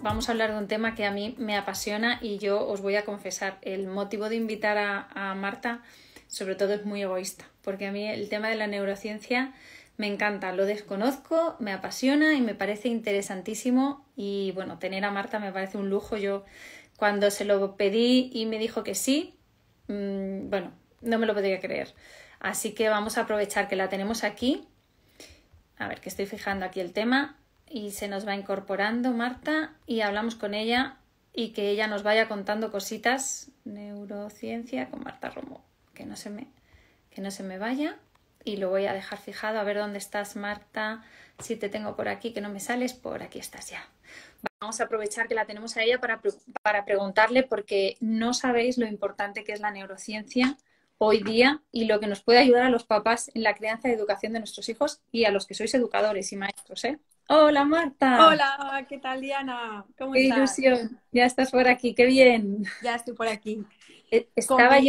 vamos a hablar de un tema que a mí me apasiona y yo os voy a confesar, el motivo de invitar a Marta sobre todo es muy egoísta, porque a mí el tema de la neurociencia me encanta, lo desconozco, me apasiona y me parece interesantísimo y bueno, tener a Marta me parece un lujo. Yo cuando se lo pedí y me dijo que sí, bueno, no me lo podía creer. Así que vamos a aprovechar que la tenemos aquí. A ver, que estoy fijando aquí el tema y se nos va incorporando Marta y hablamos con ella y que ella nos vaya contando cositas. Neurociencia con Marta Romo. Que no se me vaya y lo voy a dejar fijado. A ver dónde estás, Marta. Si te tengo por aquí, que no me sales, por aquí estás ya. Vamos a aprovechar que la tenemos a ella para preguntarle, porque no sabéis lo importante que es la neurociencia hoy día y lo que nos puede ayudar a los papás en la crianza y educación de nuestros hijos y a los que sois educadores y maestros, ¿eh? Hola, Marta. Hola, ¿qué tal, Diana? ¿Cómo Qué estás? ilusión. Ya estás por aquí, qué bien. Ya estoy por aquí. Con Estaba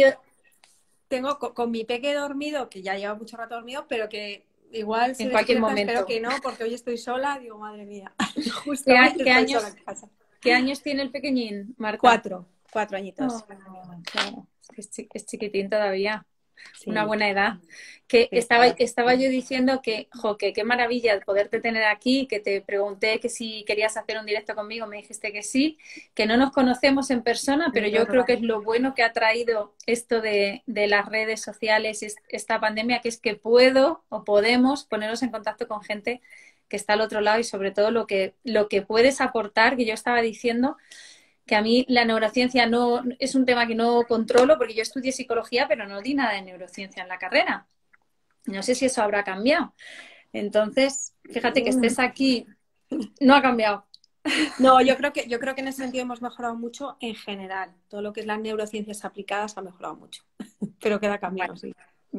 mi, yo con mi peque dormido, que ya lleva mucho rato dormido, pero que igual se en cualquier despierta, espero momento. que no, porque hoy estoy sola. Digo, madre mía, ¿Qué, justo hoy qué estoy sola años, en casa. qué años tiene el pequeñín, Marta? 4 añitos. Oh, claro, es chiquitín todavía, una Sí, buena edad. Que sí, estaba yo diciendo que, jo, que qué maravilla poderte tener aquí, que te pregunté que si querías hacer un directo conmigo, me dijiste que sí, que no nos conocemos en persona, pero es yo creo que verdad. es lo bueno que ha traído esto de las redes sociales y esta pandemia, que es que puedo o podemos ponernos en contacto con gente que está al otro lado y sobre todo lo que puedes aportar, que yo estaba diciendo que a mí la neurociencia no es un tema que no controlo porque yo estudié psicología, pero no di nada de neurociencia en la carrera. No sé si eso habrá cambiado. Entonces, fíjate que Mm. estés aquí, no ha cambiado. No, yo creo que en ese sentido hemos mejorado mucho en general. Todo lo que es las neurociencias aplicadas ha mejorado mucho, pero queda Bueno, camino, sí.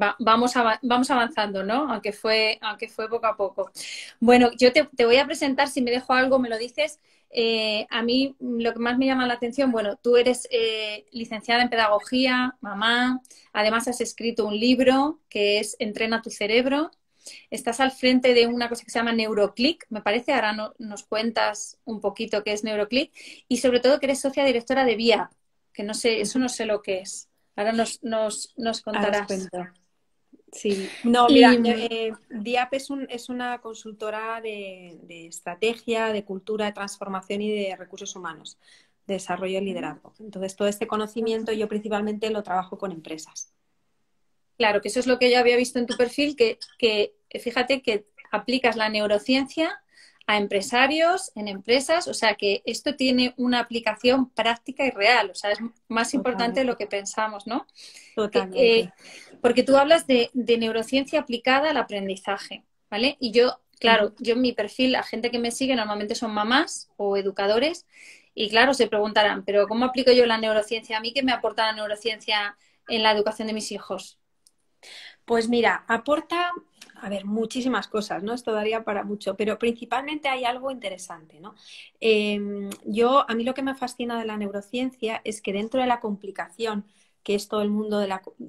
vamos avanzando, ¿no? Aunque fue poco a poco. Bueno, yo te voy a presentar, si me dejo algo, me lo dices. A mí lo que más me llama la atención, bueno, tú eres licenciada en pedagogía, mamá, además has escrito un libro que es Entrena tu cerebro. Estás al frente de una cosa que se llama Neuroclick, me parece, ahora nos cuentas un poquito qué es Neuroclick y sobre todo que eres socia directora de VIA, que no sé, eso no sé lo que es. Ahora nos Ahora os contarás. cuento. Sí, no, Y mira, DIAP es una consultora de estrategia, de cultura, de transformación y de recursos humanos, de desarrollo y liderazgo. Entonces, todo este conocimiento yo principalmente lo trabajo con empresas. claro, que eso es lo que yo había visto en tu perfil, que fíjate que aplicas la neurociencia a empresarios, en empresas, o sea que esto tiene una aplicación práctica y real, o sea, es más importante de lo Totalmente, que pensamos, ¿no? Que, totalmente. porque tú hablas de neurociencia aplicada al aprendizaje, ¿vale? Y yo, Ujú. claro, yo en mi perfil, la gente que me sigue normalmente son mamás o educadores y claro, se preguntarán, pero ¿cómo aplico yo la neurociencia? ¿A mí qué me aporta la neurociencia en la educación de mis hijos? Pues mira, aporta, a ver, muchísimas cosas, ¿no? Esto daría para mucho, pero principalmente hay algo interesante, ¿no? A mí lo que me fascina de la neurociencia es que dentro de la complicación, que es todo el mundo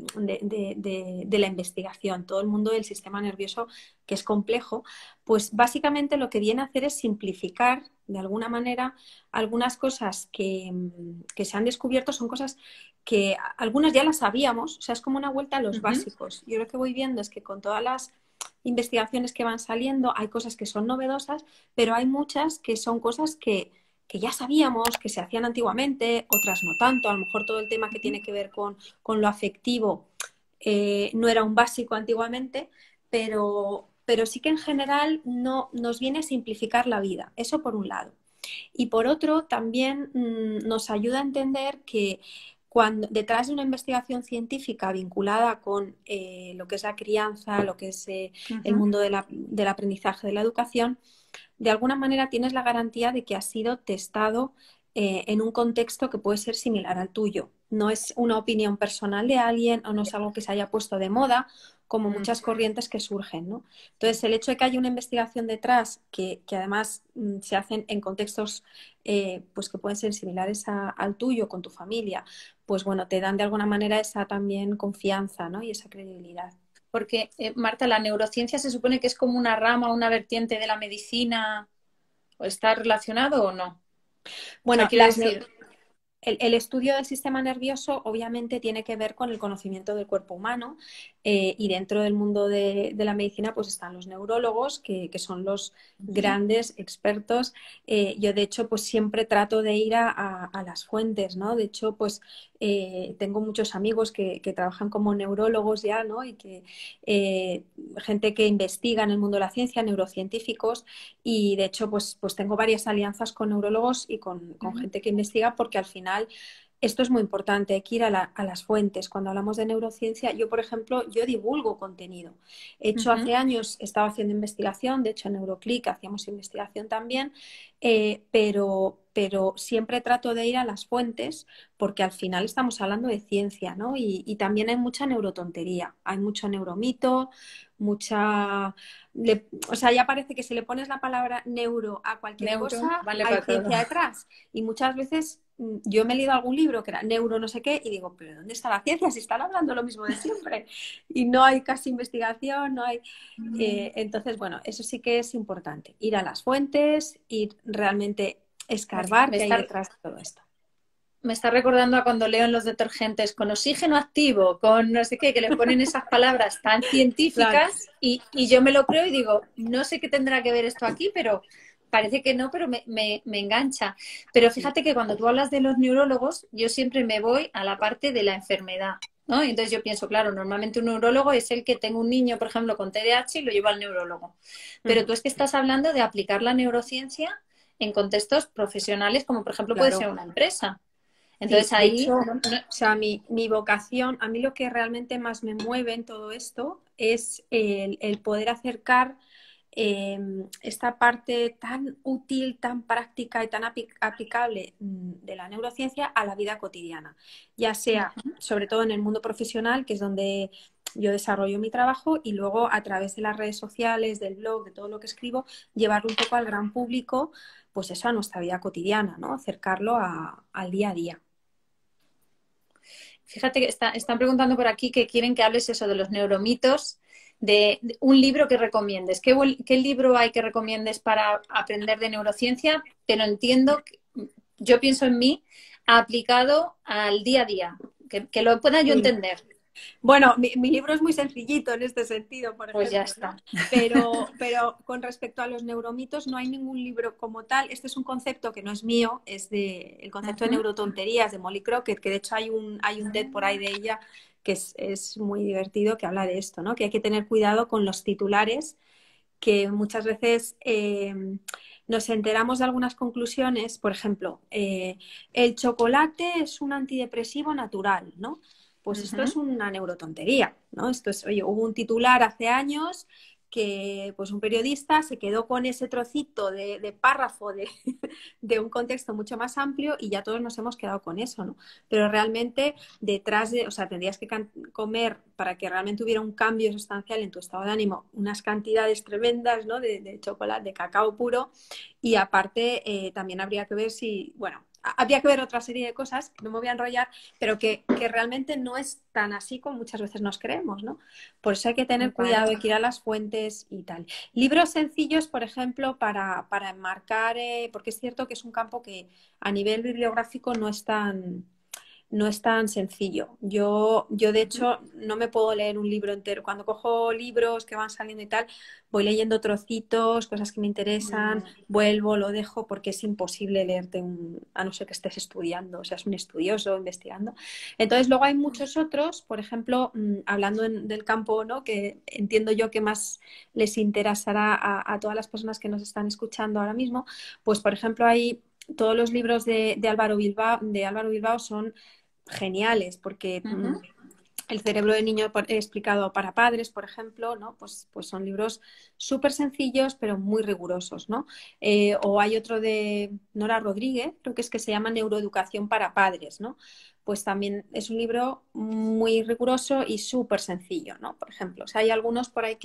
de la investigación, todo el mundo del sistema nervioso, que es complejo, pues básicamente lo que viene a hacer es simplificar de alguna manera algunas cosas que se han descubierto, son cosas que algunas ya las sabíamos, o sea, es como una vuelta a los Ujú. básicos. Yo lo que voy viendo es que con todas las investigaciones que van saliendo hay cosas que son novedosas, pero hay muchas que son cosas que ya sabíamos, que se hacían antiguamente, otras no tanto. A lo mejor todo el tema que tiene que ver con lo afectivo no era un básico antiguamente, pero sí que en general no, nos viene a simplificar la vida. Eso por un lado. Y por otro, también nos ayuda a entender que cuando detrás de una investigación científica vinculada con lo que es la crianza, lo que es el Ujú. mundo del aprendizaje, de la educación, de alguna manera tienes la garantía de que ha sido testado en un contexto que puede ser similar al tuyo. No es una opinión personal de alguien o no es algo que se haya puesto de moda, como Mm. muchas corrientes que surgen, ¿no? Entonces, el hecho de que haya una investigación detrás que además se hacen en contextos pues que pueden ser similares al tuyo, con tu familia, pues bueno, te dan de alguna manera esa también confianza, ¿no? Y esa credibilidad. Porque, Marta, la neurociencia se supone que es como una rama, una vertiente de la medicina, ¿o está relacionado o no? O sea, Bueno, quiero decir, el estudio del sistema nervioso obviamente tiene que ver con el conocimiento del cuerpo humano y dentro del mundo de la medicina pues están los neurólogos que son los grandes expertos. Yo de hecho pues siempre trato de ir a las fuentes, ¿no? De hecho pues tengo muchos amigos que trabajan como neurólogos ya, ¿no? Y que eh, gente que investiga en el mundo de la ciencia, neurocientíficos y de hecho, pues tengo varias alianzas con neurólogos y con gente que investiga porque al final esto es muy importante, hay que ir a las fuentes. Cuando hablamos de neurociencia, yo, por ejemplo, yo divulgo contenido. He hecho ujú, hace años, estaba haciendo investigación, de hecho en Neuroclick hacíamos investigación también, pero siempre trato de ir a las fuentes porque al final estamos hablando de ciencia, ¿no? Y también hay mucha neurotontería, hay mucho neuromito, mucha o sea, ya parece que si le pones la palabra neuro a cualquier neuro, cosa, vale hay para todo. ciencia detrás. Y muchas veces yo me he leído algún libro que era neuro no sé qué y digo, pero ¿dónde está la ciencia? Si están hablando lo mismo de siempre. Y no hay casi investigación, no hay... entonces, bueno, eso sí que es importante. Ir a las fuentes, ir realmente escarbar Me qué hay está, detrás de todo esto. me está recordando a cuando leo en los detergentes con oxígeno activo, con no sé qué, que le ponen esas palabras tan Claro. científicas y yo me lo creo y digo, no sé qué tendrá que ver esto aquí, pero parece que no, pero me engancha. Pero Sí. fíjate que cuando tú hablas de los neurólogos, yo siempre me voy a la parte de la enfermedad. ¿No? Entonces yo pienso, claro, normalmente un neurólogo es el que tengo un niño, por ejemplo, con TDAH y lo llevo al neurólogo. Pero Ujú. tú es que estás hablando de aplicar la neurociencia en contextos profesionales, como por ejemplo puede ser Claro. una empresa. Sí, Entonces de ahí, hecho, o no, sea, mi vocación, a mí lo que realmente más me mueve en todo esto es el poder acercar esta parte tan útil, tan práctica y tan aplicable de la neurociencia a la vida cotidiana, ya sea sobre todo en el mundo profesional, que es donde yo desarrollo mi trabajo, y luego a través de las redes sociales, del blog, de todo lo que escribo, llevarlo un poco al gran público, pues eso a nuestra vida cotidiana, ¿no? Acercarlo al día a día. fíjate que están preguntando por aquí que quieren que hables eso de los neuromitos, de un libro que recomiendes. ¿Qué libro hay que recomiendes para aprender de neurociencia? Pero entiendo, yo pienso en mí aplicado al día a día, que lo pueda yo Sí. entender. Bueno, mi libro es muy sencillito en este sentido, por Pues ya ejemplo, ¿no? está. Pero con respecto a los neuromitos, no hay ningún libro como tal. Este es un concepto que no es mío, es el concepto de Ujú. neurotonterías de Molly Crockett, que de hecho hay un TED por ahí de ella que es muy divertido, que habla de esto, ¿no? Que hay que tener cuidado con los titulares, que muchas veces nos enteramos de algunas conclusiones, por ejemplo, el chocolate es un antidepresivo natural, ¿no? Pues esto es Ujú. una neurotontería, ¿no? Esto es, oye, hubo un titular hace años que pues un periodista se quedó con ese trocito de párrafo de un contexto mucho más amplio y ya todos nos hemos quedado con eso, ¿no? Pero realmente detrás de, o sea, tendrías que comer para que realmente hubiera un cambio sustancial en tu estado de ánimo, unas cantidades tremendas, ¿no? De chocolate, de cacao puro y aparte también habría que ver si, bueno, habría que ver otra serie de cosas, no me voy a enrollar, pero que realmente no es tan así como muchas veces nos creemos, ¿no? Por eso hay que tener Vale. cuidado, hay que ir a las fuentes y tal. Libros sencillos, por ejemplo, para enmarcar, porque es cierto que es un campo que a nivel bibliográfico no es tan sencillo. Yo, de Ujú. hecho, no me puedo leer un libro entero. Cuando cojo libros que van saliendo y tal, voy leyendo trocitos, cosas que me interesan, Mm. vuelvo, lo dejo, porque es imposible leerte a no ser que estés estudiando, o seas un estudioso investigando. Entonces, luego hay muchos otros, por ejemplo, hablando del campo, ¿no? Que entiendo yo que más les interesará a todas las personas que nos están escuchando ahora mismo, pues, por ejemplo, hay todos los libros de Álvaro Bilbao son geniales, porque Ujú. El cerebro de niño explicado para padres, por ejemplo, ¿no? Pues son libros súper sencillos, pero muy rigurosos, ¿no? O hay otro de Nora Rodríguez, creo que es que se llama Neuroeducación para padres, ¿no? Pues también es un libro muy riguroso y súper sencillo, ¿no? Por ejemplo, o sea, hay algunos por ahí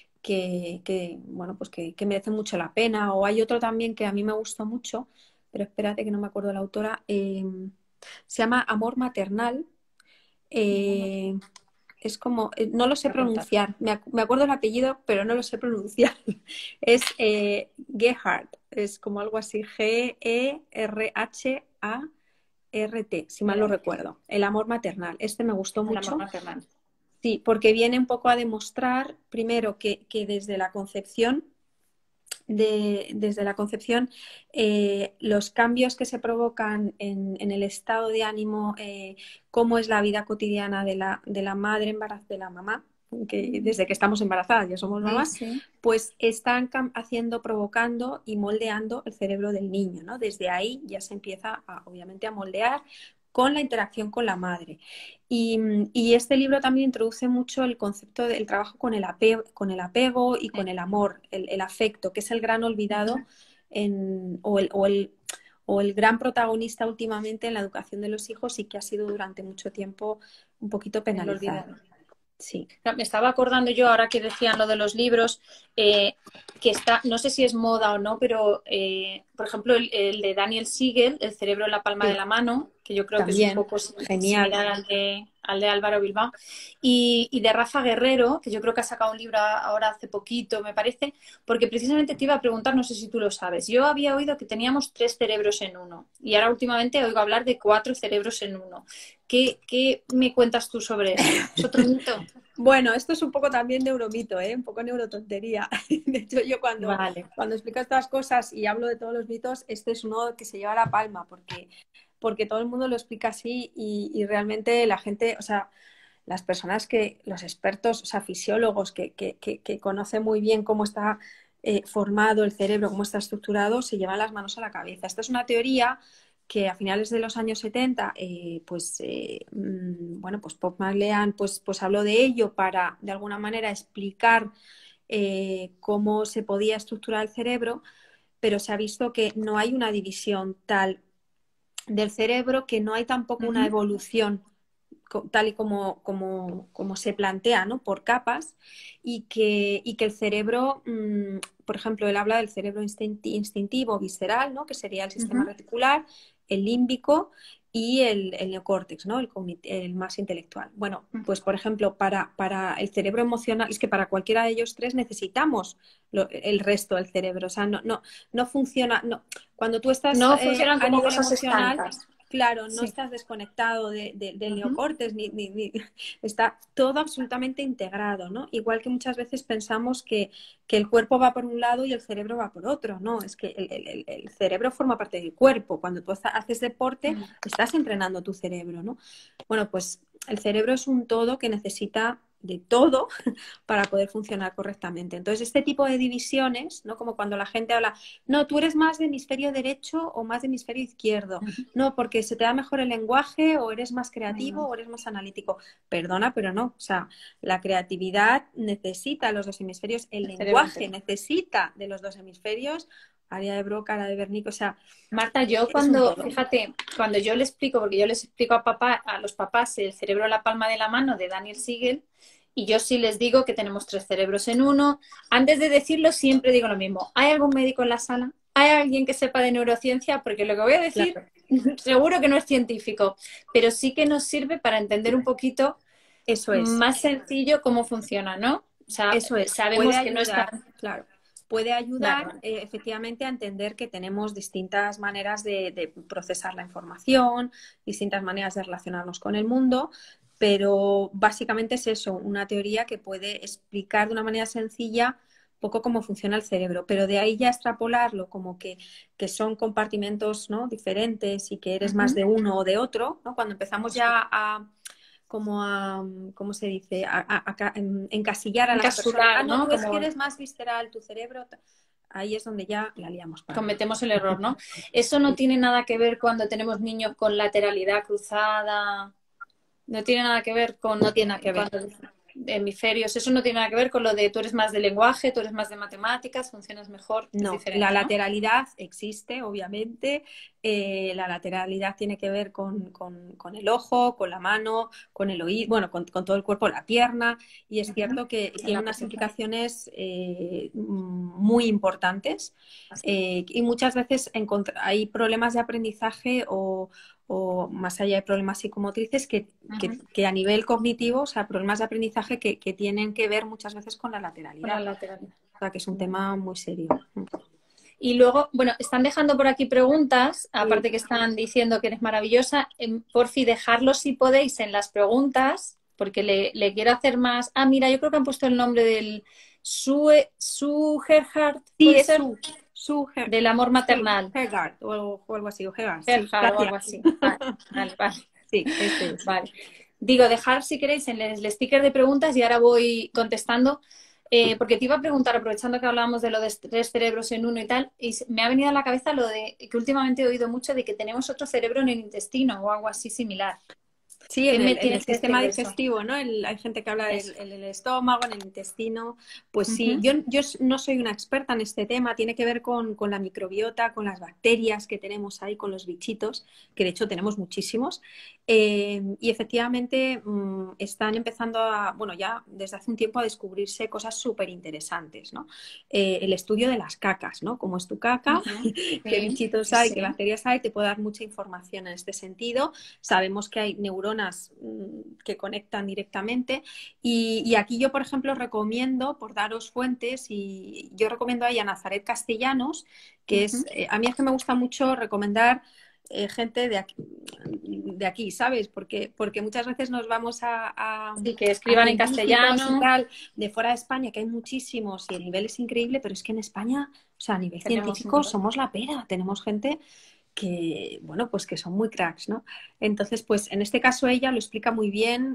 bueno, pues que merecen mucho la pena, o hay otro también que a mí me gustó mucho, pero espérate que no me acuerdo la autora, se llama Amor Maternal. No, no. eh, es como, no lo sé Voy a apuntar. pronunciar, me acuerdo el apellido, pero no lo sé pronunciar. Es Gerhardt, es como algo así, Gerhart, si mal no Mira, recuerdo. El amor maternal. Este me gustó el amor mucho. maternal. Sí, porque viene un poco a demostrar, primero, que desde la concepción, desde la concepción, los cambios que se provocan en el estado de ánimo, cómo es la vida cotidiana de la madre embarazada, de la mamá, que desde que estamos embarazadas ya somos Sí, mamás, sí. pues están haciendo, provocando y moldeando el cerebro del niño, ¿no? Desde ahí ya se empieza, obviamente, a moldear con la interacción con la madre. Y este libro también introduce mucho el concepto del trabajo con el apego y con el amor, el afecto, que es el gran olvidado o el gran protagonista últimamente en la educación de los hijos y que ha sido durante mucho tiempo un poquito El penalizado. olvidado. Sí, Me estaba acordando yo, ahora que decían lo de los libros, que está, no sé si es moda o no, pero por ejemplo el de Daniel Siegel, El cerebro en la palma de sí, la mano, que yo creo que es un también, poco genial. similar al de Álvaro Bilbao, y de Rafa Guerrero, que yo creo que ha sacado un libro ahora hace poquito, me parece, porque precisamente te iba a preguntar, no sé si tú lo sabes, yo había oído que teníamos 3 cerebros en uno, y ahora últimamente oigo hablar de 4 cerebros en uno. ¿Qué me cuentas tú sobre eso? ¿Es otro mito? Bueno, esto es un poco también neuromito, ¿eh? Un poco neurotontería. De hecho, yo Vale. cuando explico estas cosas y hablo de todos los mitos, este es uno que se lleva la palma, porque todo el mundo lo explica así y realmente la gente, o sea, las personas los expertos, o sea, fisiólogos que conocen muy bien cómo está formado el cerebro, cómo está estructurado, se llevan las manos a la cabeza. Esta es una teoría que a finales de los años 70, bueno, pues Pop McLean pues habló de ello para, de alguna manera, explicar cómo se podía estructurar el cerebro, pero se ha visto que no hay una división tal del cerebro, que no hay tampoco una Ujú. evolución tal y como se plantea, ¿no? Por capas, y que el cerebro, por ejemplo, él habla del cerebro instintivo, visceral, ¿no? Que sería el sistema Ujú. reticular, el límbico y el neocórtex, ¿no? El más intelectual. Bueno, pues por ejemplo, para el cerebro emocional, es que para cualquiera de ellos tres necesitamos el resto del cerebro. O sea, no funciona. No. Cuando tú estás No funcionan a como nivel cosas emocional, estancas. claro, no Sí. estás desconectado del Ujú. neocórtex, está todo absolutamente integrado, ¿no? Igual que muchas veces pensamos que el cuerpo va por un lado y el cerebro va por otro, ¿no? Es que el cerebro forma parte del cuerpo. Cuando tú haces deporte, estás entrenando tu cerebro, ¿no? Bueno, pues el cerebro es un todo que necesita de todo para poder funcionar correctamente. Entonces, este tipo de divisiones, ¿no? Como cuando la gente habla, no, tú eres más de hemisferio derecho o más de hemisferio izquierdo, Ujú. no, porque se te da mejor el lenguaje o eres más creativo Ujú. o eres más analítico. Perdona, pero no. O sea, la creatividad necesita los dos hemisferios, el El cerebro lenguaje entero. necesita de los dos hemisferios, área de Broca, área de Wernicke, o sea, Marta, yo es un cuando, todo. fíjate, cuando yo le explico, porque yo les explico a los papás el cerebro en la palma de la mano de Daniel Siegel, y yo sí les digo que tenemos 3 cerebros en uno, antes de decirlo siempre digo lo mismo. ¿Hay algún médico en la sala? ¿Hay alguien que sepa de neurociencia? Porque lo que voy a decir Claro, seguro que no es científico, pero sí que nos sirve para entender un poquito eso es. más sencillo cómo funciona, ¿no? O sea, Eso es, puede sabemos que no es tan... ayudar, claro, puede Vale, ayudar vale. efectivamente a entender que tenemos distintas maneras de procesar la información, distintas maneras de relacionarnos con el mundo, pero básicamente es eso, una teoría que puede explicar de una manera sencilla un poco cómo funciona el cerebro, pero de ahí ya extrapolarlo como que son compartimentos, ¿no? diferentes y que eres más Ujú. de uno o de otro, ¿no? Cuando empezamos Eso. ya como a, ¿cómo se dice? Encasillar a las personas. Ah, Encapsular, no, ¿no? tú es que Como eres más visceral, tu cerebro. Ahí es donde ya la liamos parda. cometemos el error, ¿no? Eso no Sí. tiene nada que ver cuando tenemos niños con lateralidad cruzada, no tiene nada que ver No con tiene nada que ver. cuando hemisferios, eso no tiene nada que ver con lo de tú eres más de lenguaje, tú eres más de matemáticas, funcionas mejor, es No, la diferente, ¿no? lateralidad existe, obviamente. La lateralidad tiene que ver con el ojo, con la mano, con el oído, bueno, con todo el cuerpo, la pierna. Y es Ujú. cierto que En tiene la unas posición. implicaciones muy importantes. Y muchas veces hay problemas de aprendizaje o más allá de problemas psicomotrices Ujú. que a nivel cognitivo, o sea, problemas de aprendizaje que tienen que ver muchas veces con la Con la lateralidad. lateralidad. O sea, que es un Vale. tema muy serio. Y luego, bueno, están dejando por aquí preguntas, Sí, aparte que están diciendo que eres maravillosa. Porfi, dejarlo si podéis en las preguntas, porque le quiero hacer más. Ah, mira, yo creo que han puesto el nombre del Sue Gerhardt, sí, ¿puede es ser? Del amor Sí, maternal. Hegard o algo así, o Hegard, sí, Gerhard o gracias. algo así. Vale, vale, vale. Sí, ese es. Vale. Digo, dejar si queréis en el sticker de preguntas y ahora voy contestando. Porque te iba a preguntar, aprovechando que hablábamos de lo de tres cerebros en uno y tal, y me ha venido a la cabeza lo de que últimamente he oído mucho de que tenemos otro cerebro en el intestino o algo así similar. Sí, ¿Qué en me el tienes que decir sistema de eso? digestivo, ¿no? Hay gente que habla Eso. en el estómago, en el intestino. Pues sí, Ujú, yo no soy una experta en este tema, tiene que ver con la microbiota, con las bacterias que tenemos ahí, con los bichitos, que de hecho tenemos muchísimos. Y efectivamente están empezando bueno, ya desde hace un tiempo a descubrirse cosas súper interesantes, ¿no? El estudio de las cacas, ¿no? Cómo es tu caca, ujú. qué Sí, bichitos sí, hay, qué sí. bacterias hay, te puede dar mucha información en este sentido. Sabemos que hay neuronas que conectan directamente y aquí yo, por ejemplo, recomiendo, por daros fuentes, y yo recomiendo ahí a Nazaret Castellanos, que Ujú. es, a mí es que me gusta mucho recomendar gente de aquí, ¿sabes? Porque muchas veces nos vamos Sí, que a escriban en científicos y castellano. tal de fuera de España, que hay muchísimos y el nivel es increíble, pero es que en España, o sea, a nivel Tenemos un científico montón. somos la pera, tenemos gente que, bueno, pues que son muy cracks, ¿no? Entonces, pues en este caso ella lo explica muy bien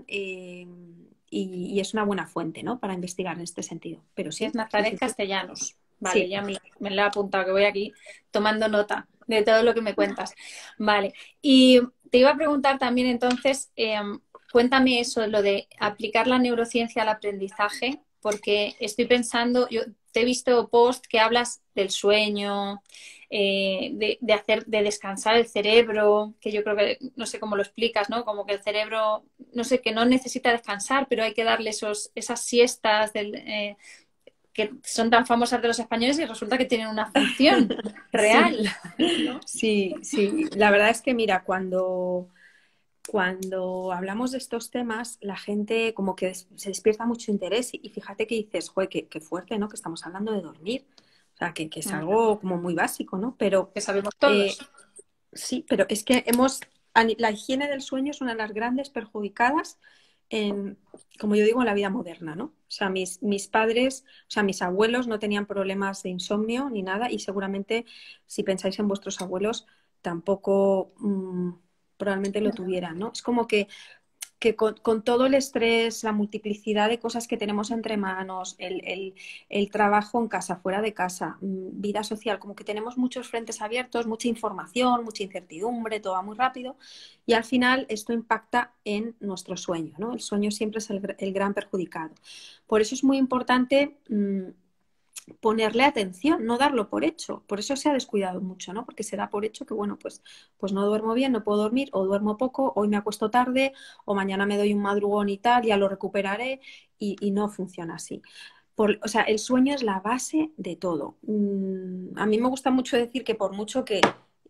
y es una buena fuente, ¿no? Para investigar en este sentido. Pero Es sí, sí, Nazaret sí, sí. Castellanos. Vale, Sí, ya me la he apuntado, que voy aquí tomando nota de todo lo que me cuentas. Vale, y te iba a preguntar también entonces, cuéntame eso, lo de aplicar la neurociencia al aprendizaje, porque estoy pensando, yo te he visto post que hablas del sueño, de descansar el cerebro, que yo creo que, no sé cómo lo explicas, ¿no? Como que el cerebro, no sé, que no necesita descansar, pero hay que darle esas siestas que son tan famosas de los españoles y resulta que tienen una función sí, real, ¿no? sí, sí. La verdad es que, mira, cuando hablamos de estos temas, la gente como que se despierta mucho interés y fíjate que dices, joder, qué fuerte, ¿no? Que estamos hablando de dormir. O sea, que es Mm, algo como muy básico, ¿no? Pero que sabemos eh, todos. sí, pero es que la higiene del sueño es una de las grandes perjudicadas en, como yo digo, en la vida moderna, ¿no? O sea, mis padres, o sea, mis abuelos no tenían problemas de insomnio ni nada y seguramente si pensáis en vuestros abuelos tampoco probablemente lo tuvieran, ¿no? Es como que con todo el estrés, la multiplicidad de cosas que tenemos entre manos, el trabajo en casa, fuera de casa, vida social, como que tenemos muchos frentes abiertos, mucha información, mucha incertidumbre, todo va muy rápido y al final esto impacta en nuestro sueño, ¿no? El sueño siempre es el gran perjudicado. Por eso es muy importante ponerle atención, no darlo por hecho. Por eso se ha descuidado mucho, ¿no? Porque se da por hecho que, bueno, pues no duermo bien, no puedo dormir, o duermo poco, hoy me acuesto tarde, o mañana me doy un madrugón y tal, ya lo recuperaré, y no funciona así. O sea, el sueño es la base de todo. A mí me gusta mucho decir que por mucho que,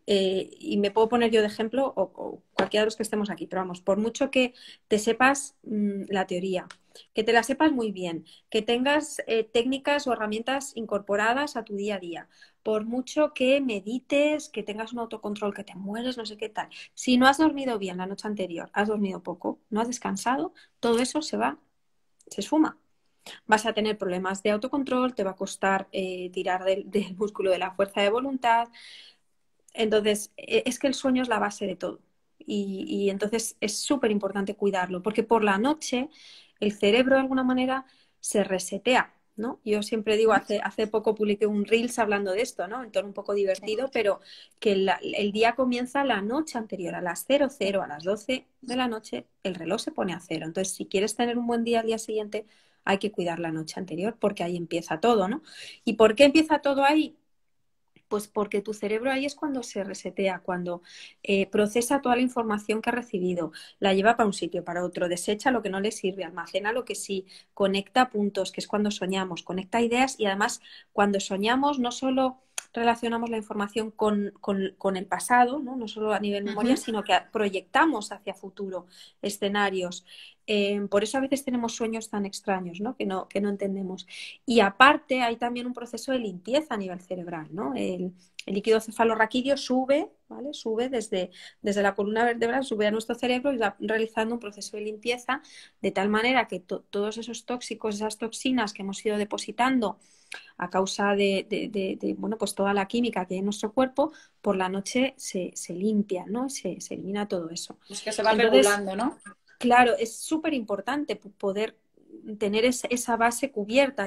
y me puedo poner yo de ejemplo, o cualquiera de los que estemos aquí, pero vamos, por mucho que te sepas la teoría, que te la sepas muy bien, que tengas técnicas o herramientas incorporadas a tu día a día, por mucho que medites, que tengas un autocontrol, que te mueres, no sé qué tal. Si no has dormido bien la noche anterior, has dormido poco, no has descansado, todo eso se va, se esfuma. Vas a tener problemas de autocontrol, te va a costar tirar del músculo de la fuerza de voluntad. Entonces, es que el sueño es la base de todo. Y entonces es súper importante cuidarlo, porque por la noche el cerebro de alguna manera se resetea, ¿no? Yo siempre digo, hace poco publiqué un Reels hablando de esto, ¿no? En tono un poco Sí, divertido, pero que el día comienza la noche anterior, a las 00, a las 12 de la noche, el reloj se pone a cero. Entonces, si quieres tener un buen día al día siguiente, hay que cuidar la noche anterior, porque ahí empieza todo, ¿no? ¿Y por qué empieza todo ahí? Pues porque tu cerebro ahí es cuando se resetea, cuando procesa toda la información que ha recibido, la lleva para un sitio, para otro, desecha lo que no le sirve, almacena lo que sí, conecta puntos, que es cuando soñamos, conecta ideas y además cuando soñamos no solo relacionamos la información con el pasado, ¿no? No solo a nivel memoria, sino que proyectamos hacia futuro escenarios. Por eso a veces tenemos sueños tan extraños, ¿no? Que no entendemos. Y aparte hay también un proceso de limpieza a nivel cerebral, ¿no? El líquido cefalorraquídeo sube, ¿vale? Sube desde la columna vertebral, sube a nuestro cerebro y va realizando un proceso de limpieza de tal manera que todos esos tóxicos, esas toxinas que hemos ido depositando a causa de bueno, pues toda la química que hay en nuestro cuerpo, por la noche se limpia, ¿no? Se elimina todo eso. Es que se va Entonces, regulando, ¿no? claro, es súper importante poder tener esa base cubierta,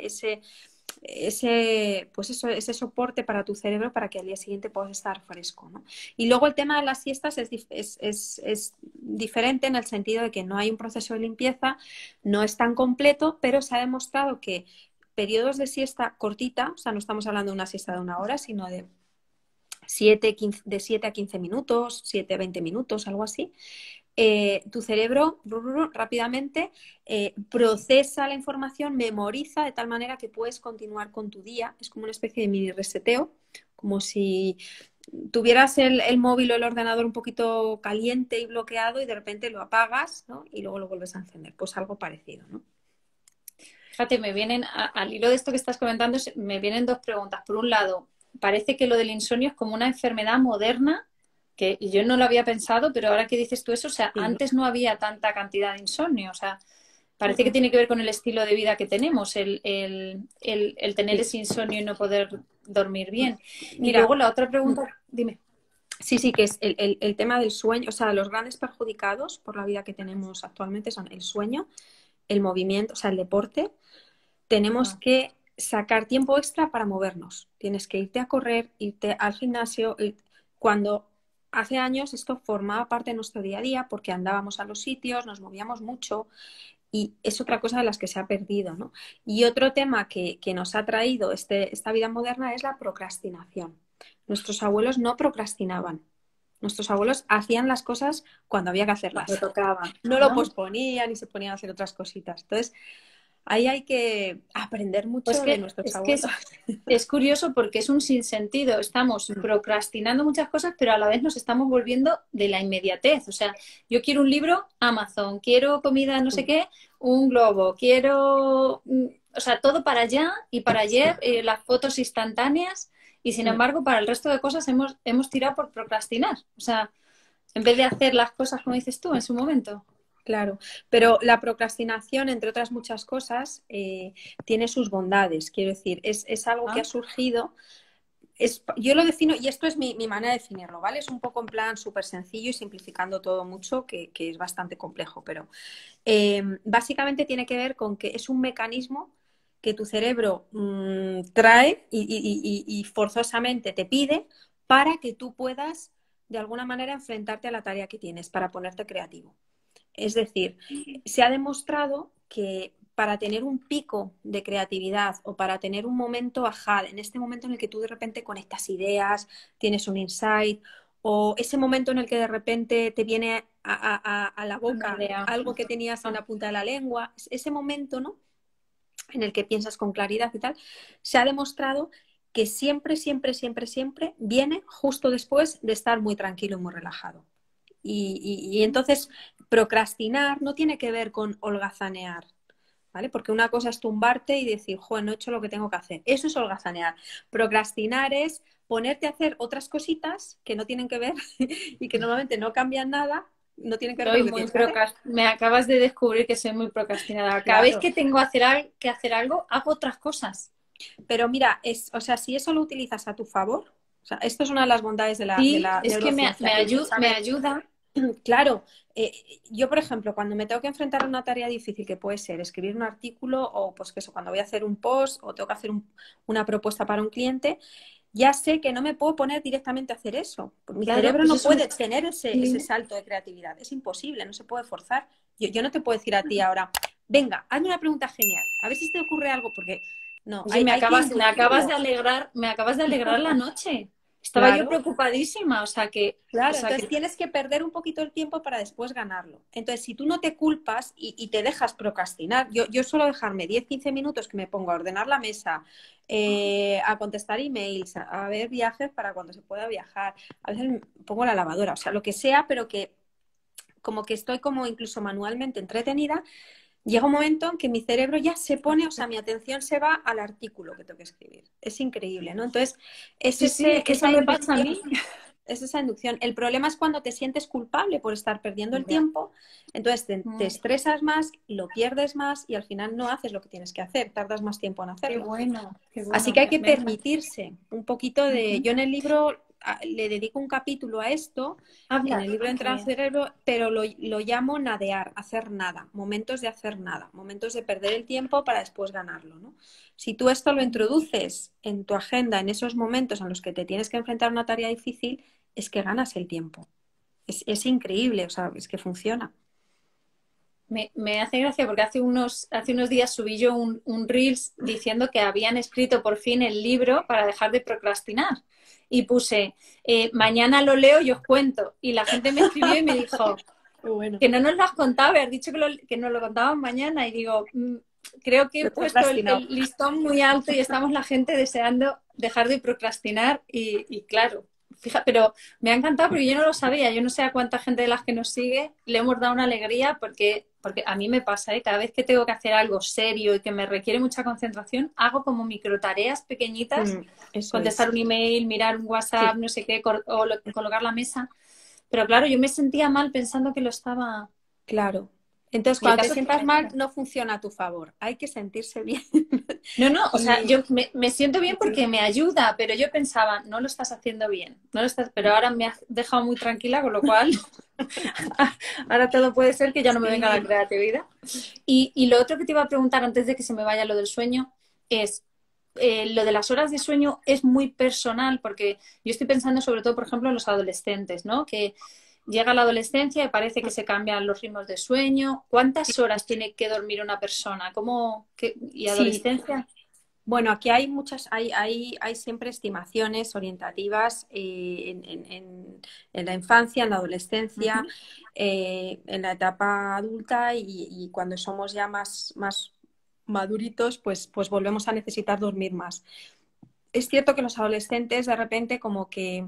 pues eso, ese soporte para tu cerebro para que al día siguiente puedas estar fresco, ¿no? Y luego el tema de las siestas es diferente en el sentido de que no hay un proceso de limpieza, no es tan completo, pero se ha demostrado que periodos de siesta cortita, o sea, no estamos hablando de una siesta de 1 hora, sino de 7 a 15 minutos, 7 a 20 minutos, algo así, tu cerebro rápidamente procesa la información, memoriza de tal manera que puedes continuar con tu día. Es como una especie de mini reseteo, como si tuvieras el móvil o el ordenador un poquito caliente y bloqueado y de repente lo apagas, ¿no? Y luego lo vuelves a encender. Pues algo parecido, ¿no? Fíjate, al hilo de esto que estás comentando, me vienen dos preguntas. Por un lado, parece que lo del insomnio es como una enfermedad moderna, que yo no lo había pensado, pero ahora que dices tú eso, o sea, Sí. antes no había tanta cantidad de insomnio, o sea, parece que tiene que ver con el estilo de vida que tenemos, el tener ese insomnio y no poder dormir bien. Y Mira, luego la otra pregunta, dime. sí, que es el tema del sueño, o sea, los grandes perjudicados por la vida que tenemos actualmente son el sueño, el movimiento, o sea, el deporte. Tenemos que sacar tiempo extra para movernos. Tienes que irte a correr, irte al gimnasio. Cuando hace años esto formaba parte de nuestro día a día porque andábamos a los sitios, nos movíamos mucho y es otra cosa de las que se ha perdido, ¿no? Y otro tema que nos ha traído esta vida moderna es la procrastinación. Nuestros abuelos no procrastinaban. Nuestros abuelos hacían las cosas cuando había que Cuando hacerlas. tocaba, No lo ¿no? posponían y se ponían a hacer otras cositas. Entonces, ahí hay que aprender Pues mucho de nuestros que abuelos. es curioso porque es un sinsentido. Estamos procrastinando muchas cosas, pero a la vez nos estamos volviendo de la inmediatez. O sea, yo quiero un libro, Amazon, quiero comida, no sé qué, un globo, quiero, o sea, todo para allá y para ayer, las fotos instantáneas. Y sin embargo, para el resto de cosas hemos tirado por procrastinar. O sea, en vez de hacer las cosas como dices tú en su momento. Claro, pero la procrastinación, entre otras muchas cosas, tiene sus bondades. Quiero decir, es algo que ha surgido. Yo lo defino, y esto es mi manera de definirlo, ¿vale? Es un poco en plan súper sencillo y simplificando todo mucho, que es bastante complejo, pero básicamente tiene que ver con que es un mecanismo que tu cerebro trae y forzosamente te pide para que tú puedas, de alguna manera, enfrentarte a la tarea que tienes, para ponerte creativo. Es decir, se ha demostrado que para tener un pico de creatividad o para tener un momento ajá, en este momento en el que tú de repente conectas ideas, tienes un insight, o ese momento en el que de repente te viene a la boca algo que tenías en la punta de la lengua, ese momento, ¿no? En el que piensas con claridad y tal, se ha demostrado que siempre, siempre, siempre, siempre viene justo después de estar muy tranquilo y muy relajado. Y entonces procrastinar no tiene que ver con holgazanear, ¿vale? Porque una cosa es tumbarte y decir, joder, no he hecho lo que tengo que hacer. Eso es holgazanear. Procrastinar es ponerte a hacer otras cositas que no tienen que ver y que normalmente no cambian nada, no tienen que ver con lo que tienes que hacer. Me acabas de descubrir que soy muy procrastinadora. Cada Claro. vez que tengo que hacer algo, hago otras cosas. Pero mira, o sea, si eso lo utilizas a tu favor, o sea, esto es una de las bondades de la Es que neurociencia. me ayuda. Claro, yo por ejemplo, cuando me tengo que enfrentar a una tarea difícil que puede ser escribir un artículo o pues que eso, cuando voy a hacer un post o tengo que hacer una propuesta para un cliente, ya sé que no me puedo poner directamente a hacer eso. Mi cerebro pues no puede tener ese salto de creatividad, es imposible, no se puede forzar. Yo no te puedo decir a ti ahora, venga, hazme una pregunta genial, a ver si te ocurre algo, porque no, Oye, hay que me acabas inducirlo. de alegrar la noche. Estaba yo Claro. preocupadísima, Claro, entonces tienes que perder un poquito el tiempo para después ganarlo. Entonces, si tú no te culpas y te dejas procrastinar, yo suelo dejarme 10-15 minutos que me pongo a ordenar la mesa, a contestar emails, a ver viajes para cuando se pueda viajar. A veces me pongo la lavadora, o sea, lo que sea, pero que como que estoy como incluso manualmente entretenida, llega un momento en que mi cerebro ya se pone, o sea, mi atención se va al artículo que tengo que escribir. Es increíble, ¿no? Entonces, es sí, sí, es que eso esa me pasa a inducción. mí. Es esa inducción. El problema es cuando te sientes culpable por estar perdiendo el Ya. tiempo, entonces te Mm, estresas más, lo pierdes más y al final no haces lo que tienes que hacer, tardas más tiempo en qué hacerlo. bueno, qué Así bueno. que hay que Me encanta. permitirse un poquito de... Ujú. Yo en el libro le dedico un capítulo a esto, en Habla, el libro qué Entra al bien. cerebro, pero lo llamo nadear, hacer nada, momentos de hacer nada, momentos de perder el tiempo para después ganarlo, ¿no? Si tú esto lo introduces en tu agenda, en esos momentos en los que te tienes que enfrentar a una tarea difícil, es que ganas el tiempo. Es increíble, o sea, es que funciona. Me hace gracia porque hace unos días subí yo un Reels diciendo que habían escrito por fin el libro para dejar de procrastinar. Y puse, mañana lo leo y os cuento. Y la gente me escribió y me dijo, Qué bueno. que no nos lo has contado, habías dicho que nos lo contaban mañana. Y digo, creo que he Lo he puesto procrastinado. el listón muy alto y estamos la gente deseando dejar de procrastinar. Y claro, fija, pero me ha encantado porque yo no lo sabía. Yo no sé a cuánta gente de las que nos sigue le hemos dado una alegría porque a mí me pasa, ¿eh? Cada vez que tengo que hacer algo serio y que me requiere mucha concentración, hago como micro tareas pequeñitas, Eso contestar es. un email, mirar un WhatsApp, Sí, no sé qué, colocar la mesa. Pero claro, yo me sentía mal pensando que lo estaba. claro. Entonces, Y el cuando te caso es que me sientas mal, ayuda. no funciona a tu favor. Hay que sentirse bien. No, no, o sea, Y yo me siento bien porque me ayuda, pero yo pensaba, no lo estás haciendo bien, no lo estás, pero ahora me has dejado muy tranquila, con lo cual ahora todo puede ser que ya no me venga la sí, creatividad. Y lo otro que te iba a preguntar antes de que se me vaya lo del sueño es, lo de las horas de sueño es muy personal porque yo estoy pensando sobre todo, por ejemplo, en los adolescentes, ¿no? Que llega la adolescencia y parece que se cambian los ritmos de sueño. ¿Cuántas horas tiene que dormir una persona? ¿Y sí. adolescencia? Bueno, aquí hay muchas, hay siempre estimaciones orientativas en la infancia, en la adolescencia, Ujú. en la etapa adulta y cuando somos ya más maduritos, pues volvemos a necesitar dormir más. Es cierto que los adolescentes de repente como que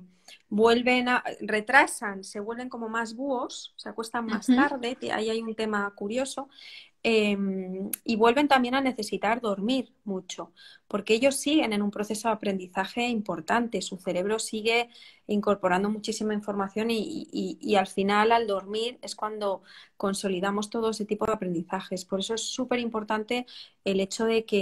retrasan, se vuelven como más búhos, se acuestan más Ujú. tarde, ahí hay un tema curioso, eh, y vuelven también a necesitar dormir mucho, porque ellos siguen en un proceso de aprendizaje importante, su cerebro sigue incorporando muchísima información y al final al dormir es cuando consolidamos todo ese tipo de aprendizajes. Por eso es súper importante el hecho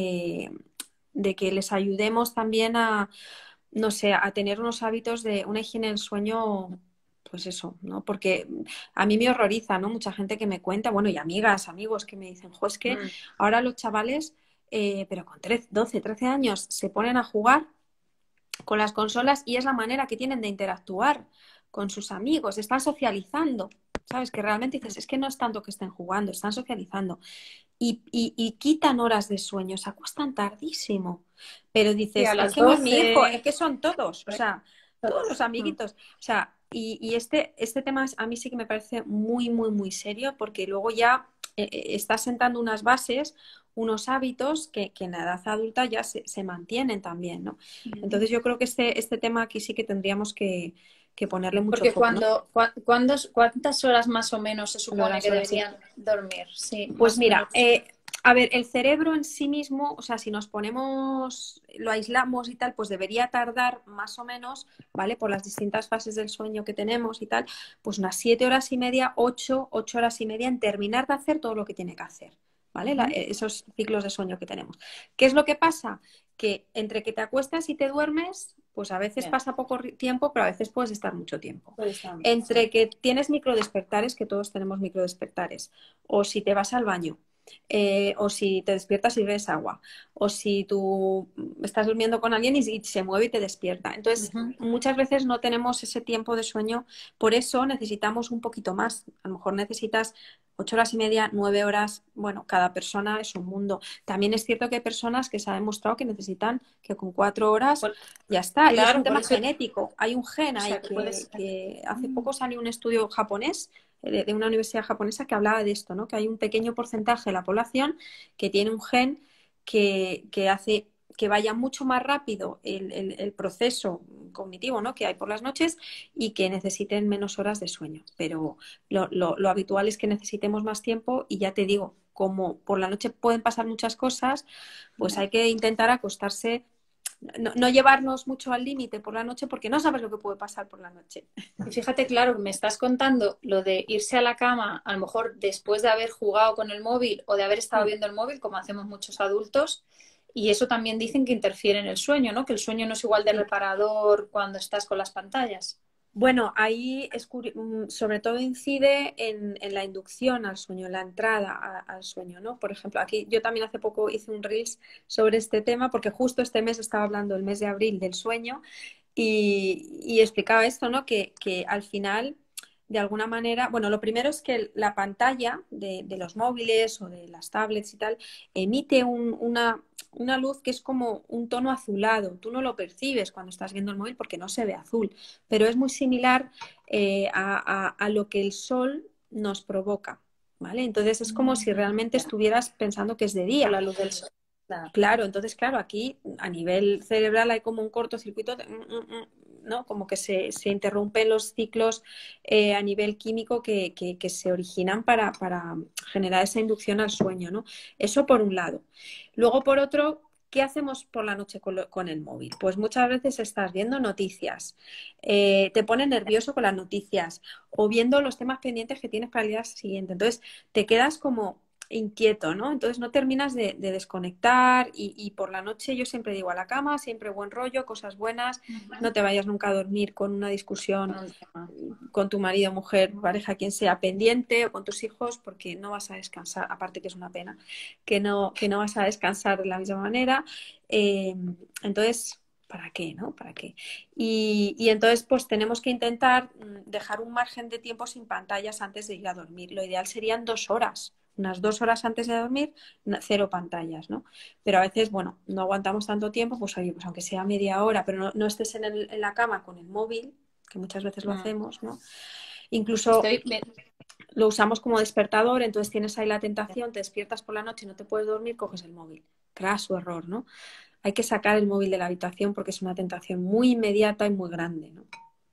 de que les ayudemos también a, no sé, a tener unos hábitos de una higiene del sueño, pues eso, ¿no? Porque a mí me horroriza, ¿no? Mucha gente que me cuenta, bueno, y amigas, amigos que me dicen, jo, es que Mm. ahora los chavales, pero con 13, 12, 13 años, se ponen a jugar con las consolas y es la manera que tienen de interactuar con sus amigos, están socializando. ¿Sabes? Que realmente dices, es que no es tanto que estén jugando, están socializando y quitan horas de sueño, se acuestan tardísimo. Pero Sí, a dices, es las que no es mi hijo, es 12 que son todos, o sea, todos los todos. Mm. amiguitos. O sea, y este tema a mí sí que me parece muy, muy, muy serio porque luego ya estás sentando unas bases, unos hábitos que en la edad adulta ya se mantienen también, ¿no? Mm. Entonces yo creo que este tema aquí sí que tendríamos que ponerle mucho Porque foco, ¿no? ¿cuántas horas más o menos se supone Las que horas. deberían dormir? Sí, Pues más o menos. mira, a ver, el cerebro en sí mismo, o sea, si nos ponemos, lo aislamos y tal, pues debería tardar más o menos, ¿vale? Por las distintas fases del sueño que tenemos y tal, pues unas 7 horas y media, 8 horas y media en terminar de hacer todo lo que tiene que hacer, ¿vale? Ujú. Esos ciclos de sueño que tenemos. ¿Qué es lo que pasa? Que entre que te acuestas y te duermes, pues a veces Bien, pasa poco tiempo, pero a veces puedes estar mucho tiempo. pues está, sí. Entre que tienes microdespertares, que todos tenemos microdespertares, o si te vas al baño, o si te despiertas y bebes agua, o si tú estás durmiendo con alguien y se mueve y te despierta. Entonces, Ujú. muchas veces no tenemos ese tiempo de sueño, por eso necesitamos un poquito más. A lo mejor necesitas 8 horas y media, 9 horas, bueno, cada persona es un mundo. También es cierto que hay personas que se ha demostrado que necesitan que con 4 horas Por- ya está. Y es un claro, por tema eso, genético. Hay un gen o ahí sea, que puede ser. que hace poco salió un estudio japonés de una universidad japonesa que hablaba de esto, ¿no? Que hay un pequeño porcentaje de la población que tiene un gen que hace que vaya mucho más rápido el proceso cognitivo, ¿no? que hay por las noches y que necesiten menos horas de sueño. Pero lo habitual es que necesitemos más tiempo y ya te digo, como por la noche pueden pasar muchas cosas, pues hay que intentar acostarse, no llevarnos mucho al límite por la noche porque no sabes lo que puede pasar por la noche. Y fíjate, claro, me estás contando lo de irse a la cama, a lo mejor después de haber jugado con el móvil o de haber estado viendo el móvil, como hacemos muchos adultos, y eso también dicen que interfiere en el sueño, ¿no? Que el sueño no es igual de Sí. reparador cuando estás con las pantallas. Bueno, ahí sobre todo incide en la inducción al sueño, en la entrada al sueño, ¿no? Por ejemplo, aquí yo también hace poco hice un Reels sobre este tema porque justo este mes estaba hablando, el mes de abril, del sueño y explicaba esto, ¿no? Que al final, de alguna manera, bueno, lo primero es que la pantalla de los móviles o de las tablets y tal emite una luz que es como un tono azulado. Tú no lo percibes cuando estás viendo el móvil porque no se ve azul, pero es muy similar a lo que el sol nos provoca, ¿vale? Entonces es como si realmente Ya, estuvieras pensando que es de con día. la luz del sol. Claro. Claro, entonces, claro, aquí a nivel cerebral hay como un cortocircuito, ¿no? Como que se interrumpen los ciclos a nivel químico que se originan para generar esa inducción al sueño, ¿no? Eso por un lado. Luego, por otro, ¿qué hacemos por la noche con el móvil? Pues muchas veces estás viendo noticias, te pone nervioso con las noticias o viendo los temas pendientes que tienes para el día siguiente. Entonces, te quedas como inquieto, ¿no? Entonces no terminas de desconectar y por la noche yo siempre digo a la cama, siempre buen rollo, cosas buenas, no te vayas nunca a dormir con una Con discusión un tema. con tu marido, mujer, pareja, quien sea, pendiente o con tus hijos porque no vas a descansar, aparte que es una pena, que no vas a descansar de la misma manera. Eh, entonces, ¿para qué, no? ¿Para qué? Y entonces, pues tenemos que intentar dejar un margen de tiempo sin pantallas antes de ir a dormir. Lo ideal serían 2 horas. Unas 2 horas antes de dormir, cero pantallas, ¿no? Pero a veces, bueno, no aguantamos tanto tiempo, pues oye, pues aunque sea media hora, pero no estés en la cama con el móvil, que muchas veces lo Mm. hacemos, ¿no? Incluso Estoy, lo usamos como despertador, entonces tienes ahí la tentación, te despiertas por la noche y no te puedes dormir, coges el móvil. Craso error, ¿no? Hay que sacar el móvil de la habitación porque es una tentación muy inmediata y muy grande, ¿no?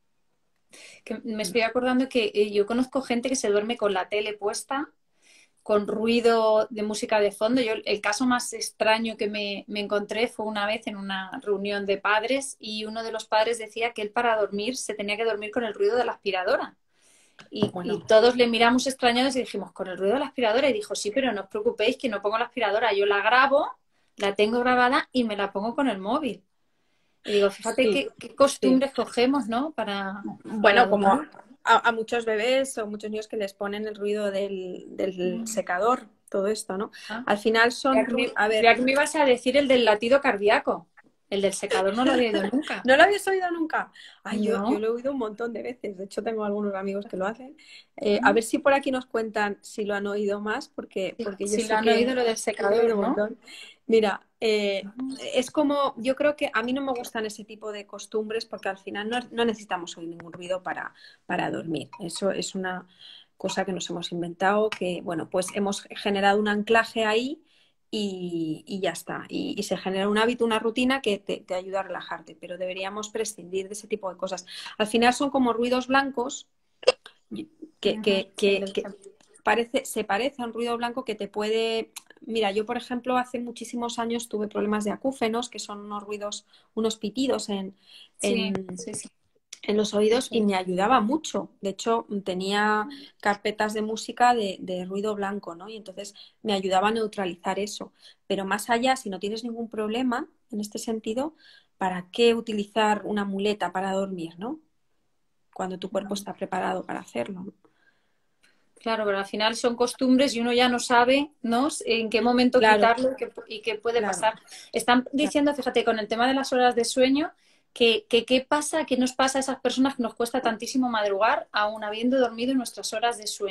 que me estoy acordando que yo conozco gente que se duerme con la tele puesta, con ruido de música de fondo. Yo, el caso más extraño que me encontré fue una vez en una reunión de padres y uno de los padres decía que él para dormir se tenía que dormir con el ruido de la aspiradora. Y Bueno, todos le miramos extrañados y dijimos, ¿con el ruido de la aspiradora? Y dijo, sí, pero no os preocupéis que no pongo la aspiradora, yo la grabo, la tengo grabada y me la pongo con el móvil. Y digo, fíjate sí, qué sí. costumbres cogemos, ¿no? Para Bueno, como dormir. a muchos bebés o muchos niños que les ponen el ruido del secador, todo esto, ¿no? Ah, Al final son, a ver, creía que me ibas a decir el del latido cardíaco. El del secador no lo había oído nunca. ¿no lo habías oído nunca? Ay, yo No. lo he oído un montón de veces. De hecho, tengo algunos amigos que lo hacen. A ver si por aquí nos cuentan si lo han oído más, porque yo Si lo sí han oído que lo del lo he secador, oído un ¿no? montón. Mira, es como, yo creo que a mí no me gustan ese tipo de costumbres porque al final no necesitamos oír ningún ruido para dormir. Eso es una cosa que nos hemos inventado, que, bueno, pues hemos generado un anclaje ahí y ya está. Y se genera un hábito, una rutina que te ayuda a relajarte, pero deberíamos prescindir de ese tipo de cosas. Al final son como ruidos blancos que, Ujú, que, sí, que, que se parece a un ruido blanco que te puede... Mira, yo por ejemplo hace muchísimos años tuve problemas de acúfenos, que son unos ruidos, unos pitidos sí, en, sí, sí. en los oídos y Sí. me ayudaba mucho. De hecho, tenía carpetas de música de ruido blanco, ¿no? Y entonces me ayudaba a neutralizar eso. Pero más allá, si no tienes ningún problema en este sentido, ¿para qué utilizar una muleta para dormir, ¿no? Cuando tu cuerpo está preparado para hacerlo, ¿no? Claro, pero al final son costumbres y uno ya no sabe, ¿no? En qué momento Claro, quitarlo y qué puede claro, pasar. Están claro. diciendo, fíjate, con el tema de las horas de sueño, que qué pasa, qué nos pasa a esas personas que nos cuesta tantísimo madrugar, aún habiendo dormido en nuestras horas de sueño.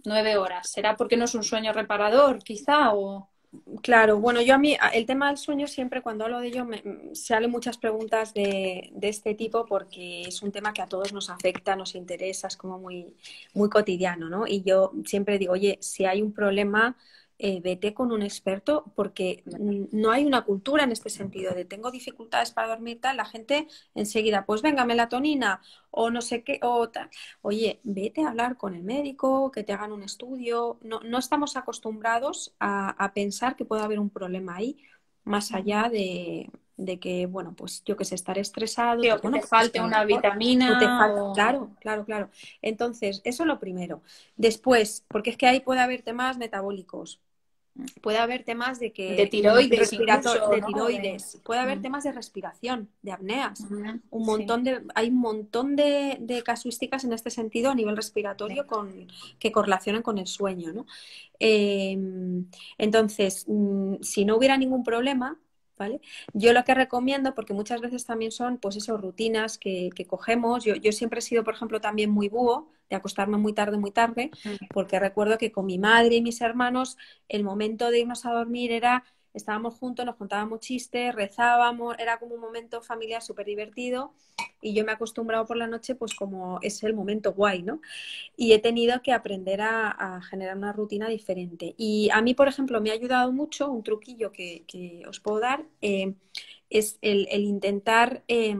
9 horas. ¿Será porque no es un sueño reparador, quizá? O... Claro, bueno, yo a mí el tema del sueño siempre cuando hablo de ello me salen muchas preguntas de este tipo porque es un tema que a todos nos afecta, nos interesa, es como muy, muy cotidiano, ¿no? Y yo siempre digo, oye, si hay un problema, vete con un experto porque no hay una cultura en este sentido de tengo dificultades para dormir tal, la gente enseguida, pues venga, melatonina o no sé qué, o tal. Oye, vete a hablar con el médico, que te hagan un estudio. No, no estamos acostumbrados a pensar que puede haber un problema ahí, más allá de que, bueno, pues yo que sé, estar estresado, Sí, o pues que bueno, te pues que falte a lo una mejor no te vitamina falta. o... Claro, claro, claro. Entonces, eso es lo primero. Después, porque es que ahí puede haber temas metabólicos. Puede haber temas de De que tiroides incluso, de ¿no? tiroides, puede haber temas de respiración, de apneas. Sí. Hay un montón de casuísticas en este sentido a nivel respiratorio que correlacionan con el sueño, ¿no? Eh, entonces, si no hubiera ningún problema, ¿vale? Yo lo que recomiendo, porque muchas veces también son, pues esas rutinas que cogemos. Yo siempre he sido, por ejemplo, también muy búho, de acostarme muy tarde, porque recuerdo que con mi madre y mis hermanos el momento de irnos a dormir era, estábamos juntos, nos contábamos chistes, rezábamos, era como un momento familiar súper divertido y yo me he acostumbrado por la noche pues como es el momento guay, ¿no? Y he tenido que aprender a generar una rutina diferente. Y a mí, por ejemplo, me ha ayudado mucho un truquillo que os puedo dar, es el intentar...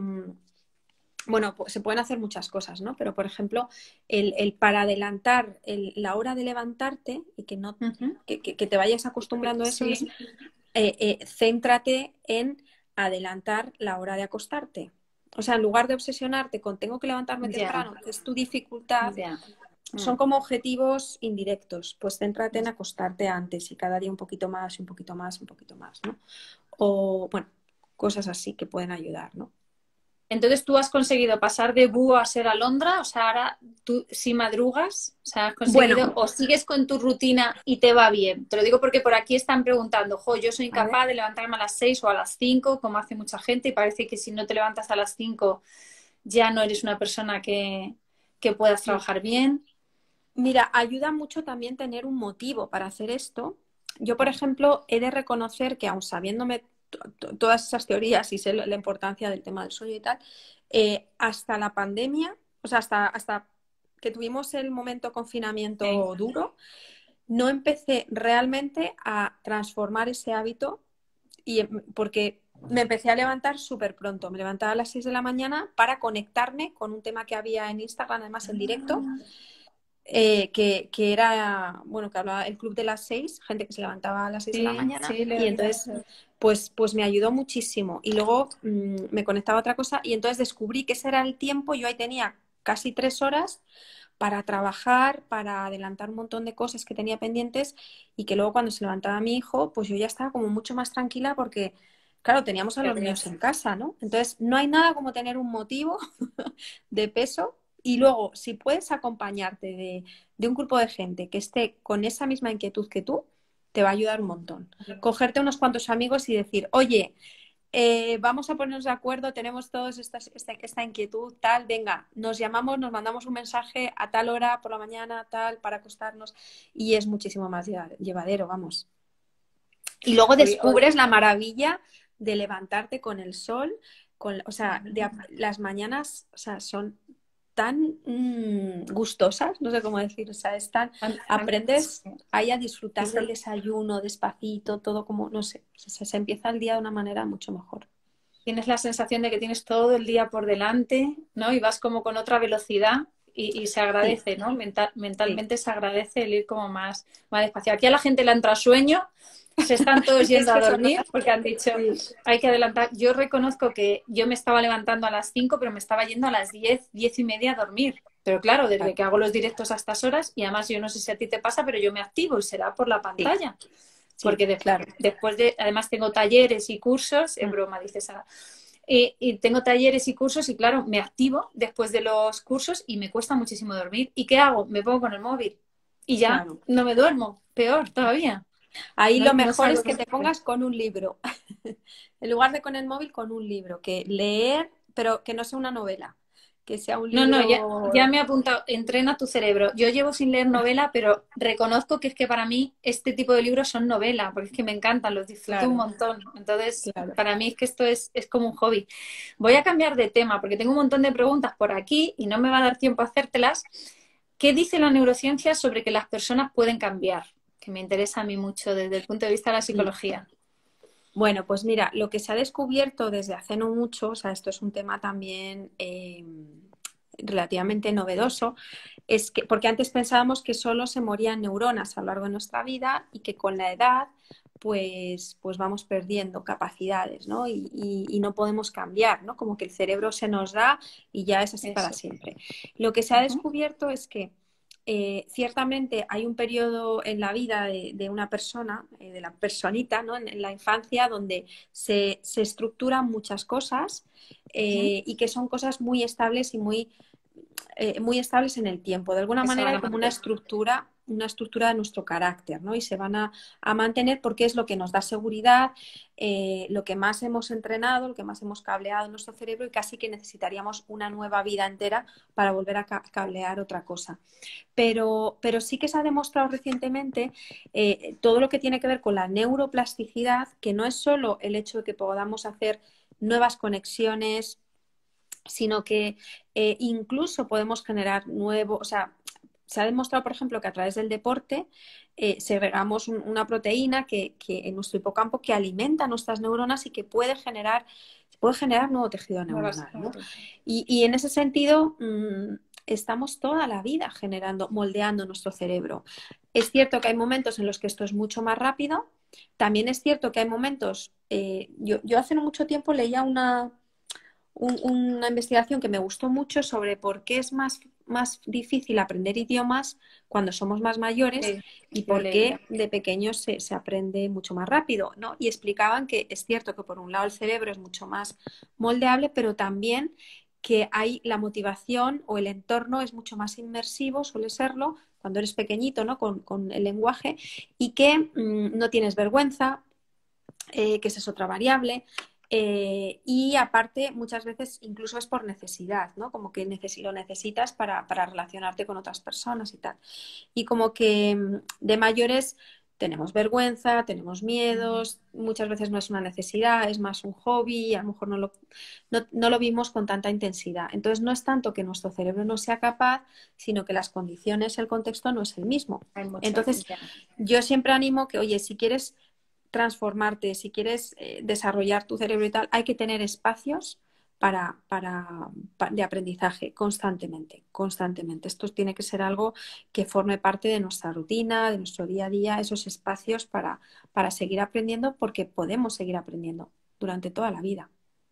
bueno, pues se pueden hacer muchas cosas, ¿no? Pero, por ejemplo, el para adelantar la hora de levantarte y que no que te vayas acostumbrando a eso Sí, es céntrate en adelantar la hora de acostarte. O sea, en lugar de obsesionarte con tengo que levantarme ya, temprano, que es tu dificultad, ya. son como objetivos indirectos. Pues céntrate en acostarte antes y cada día un poquito más, un poquito más, un poquito más, ¿no? O, bueno, cosas así que pueden ayudar, ¿no? Entonces tú has conseguido pasar de búho a ser alondra, o sea, ahora tú sí madrugas, o sea, has Bueno, conseguido, o sigues con tu rutina y te va bien. Te lo digo porque por aquí están preguntando, jo, yo soy a ver. incapaz de levantarme a las 6 o a las 5, como hace mucha gente, y parece que si no te levantas a las 5 ya no eres una persona que puedas trabajar bien. Mira, ayuda mucho también tener un motivo para hacer esto. Yo, por ejemplo, he de reconocer que aun sabiéndome todas esas teorías y sé la importancia del tema del sueño y tal, hasta la pandemia, o sea, hasta que tuvimos el momento Sí. confinamiento duro, no empecé realmente a transformar ese hábito porque me empecé a levantar súper pronto. Me levantaba a las 6 de la mañana para conectarme con un tema que había en Instagram, además en directo que era, bueno, que hablaba el club de las 6, gente que se levantaba a las 6 de la Sí, mañana sí, le he y oído. entonces pues me ayudó muchísimo y luego me conectaba a otra cosa y entonces descubrí que ese era el tiempo, yo ahí tenía casi 3 horas para trabajar, para adelantar un montón de cosas que tenía pendientes y que luego cuando se levantaba mi hijo, pues yo ya estaba como mucho más tranquila porque, claro, teníamos a Qué los bien. niños en casa, ¿no? Entonces no hay nada como tener un motivo de peso y luego, si puedes acompañarte de un grupo de gente que esté con esa misma inquietud que tú, te va a ayudar un montón. Cogerte unos cuantos amigos y decir, oye, vamos a ponernos de acuerdo, tenemos todos esta inquietud, tal, venga, nos llamamos, nos mandamos un mensaje a tal hora por la mañana, tal, para acostarnos, y es muchísimo más llevadero, vamos. Y luego Hoy, descubres la maravilla de levantarte con el sol, o sea, las mañanas, o sea, son tan gustosas, no sé cómo decir, o sea, aprendes ahí a disfrutar del desayuno despacito, todo como, no sé, se empieza el día de una manera mucho mejor. tienes la sensación de que tienes todo el día por delante, ¿no? Y vas como con otra velocidad y se Sí, agradece, ¿no? sí, Mentalmente se agradece el ir como más despacio. Aquí a la gente le entra sueño, se están todos es yendo que a eso dormir nota. porque han dicho, Sí, hay que adelantar. Yo reconozco que yo me estaba levantando a las 5, pero me estaba yendo a las 10, 10:30 a dormir. Pero claro, desde claro, que hago los directos a estas horas, y además yo no sé si a ti te pasa, pero yo me activo y será por la sí, pantalla. sí, Porque claro. después de, además tengo talleres y cursos, es broma, dice Sara. Y tengo talleres y cursos y claro, me activo después de los cursos y me cuesta muchísimo dormir. ¿Y qué hago? Me pongo con el móvil y ya Claro. no me duermo. Peor todavía. Ahí No, lo no mejor salgo es de que te casa. pongas con un libro. En lugar de con el móvil, con un libro. Que leer, pero que no sea una novela. que sea un No, no, ya libro... me he apuntado, entrena tu cerebro. Yo llevo sin leer novela, pero reconozco que es que para mí este tipo de libros son novela, porque es que me encantan, los disfruto un Claro, montón. Entonces, claro. para mí es que esto es como un hobby. Voy a cambiar de tema, porque tengo un montón de preguntas por aquí y no me va a dar tiempo a hacértelas. ¿Qué dice la neurociencia sobre que las personas pueden cambiar? Que me interesa a mí mucho desde el punto de vista de la Mm. psicología. Bueno, pues mira, lo que se ha descubierto desde hace no mucho, o sea, esto es un tema también relativamente novedoso, es que, porque antes pensábamos que solo se morían neuronas a lo largo de nuestra vida y que con la edad, pues vamos perdiendo capacidades, ¿no? Y no podemos cambiar, ¿no? Como que el cerebro se nos da y ya es así para Eso. siempre. Lo que se ha Ujú. descubierto es que ciertamente hay un periodo en la vida de una persona, de la personita, ¿no? En la infancia, donde se estructuran muchas cosas Ujú. y que son cosas muy estables y muy estables en el tiempo. De alguna Que se manera van hay a como mantener. una estructura de nuestro carácter, ¿no? Y se van a mantener porque es lo que nos da seguridad, lo que más hemos entrenado, lo que más hemos cableado en nuestro cerebro y casi que necesitaríamos una nueva vida entera para volver a cablear otra cosa. Pero sí que se ha demostrado recientemente todo lo que tiene que ver con la neuroplasticidad, que no es solo el hecho de que podamos hacer nuevas conexiones, sino que incluso podemos generar nuevos, o sea, se ha demostrado, por ejemplo, que a través del deporte segregamos una proteína que en nuestro hipocampo que alimenta nuestras neuronas y que puede generar nuevo tejido Nuevas. neuronal, ¿no? Y en ese sentido, estamos toda la vida generando, moldeando nuestro cerebro. Es cierto que hay momentos en los que esto es mucho más rápido. También es cierto que hay momentos, yo hace no mucho tiempo leía una investigación que me gustó mucho sobre por qué es más difícil aprender idiomas cuando somos más mayores Sí, y lo he por leído. qué de pequeños se aprende mucho más rápido, ¿no? Y explicaban que es cierto que por un lado el cerebro es mucho más moldeable, pero también que hay la motivación o el entorno es mucho más inmersivo, suele serlo, cuando eres pequeñito, ¿no? Con el lenguaje y que no tienes vergüenza, que esa es otra variable. Y aparte, muchas veces incluso es por necesidad, ¿no? Como que lo necesitas para relacionarte con otras personas y tal. Y como que de mayores tenemos vergüenza, tenemos miedos, muchas veces no es una necesidad, es más un hobby, a lo mejor no lo vimos con tanta intensidad. Entonces no es tanto que nuestro cerebro no sea capaz, sino que las condiciones, el contexto no es el mismo. Hay mucho. Entonces, Ya. yo siempre animo que, oye, si quieres transformarte, si quieres desarrollar tu cerebro y tal, hay que tener espacios de aprendizaje constantemente, constantemente. Esto tiene que ser algo que forme parte de nuestra rutina, de nuestro día a día, esos espacios para seguir aprendiendo, porque podemos seguir aprendiendo durante toda la vida.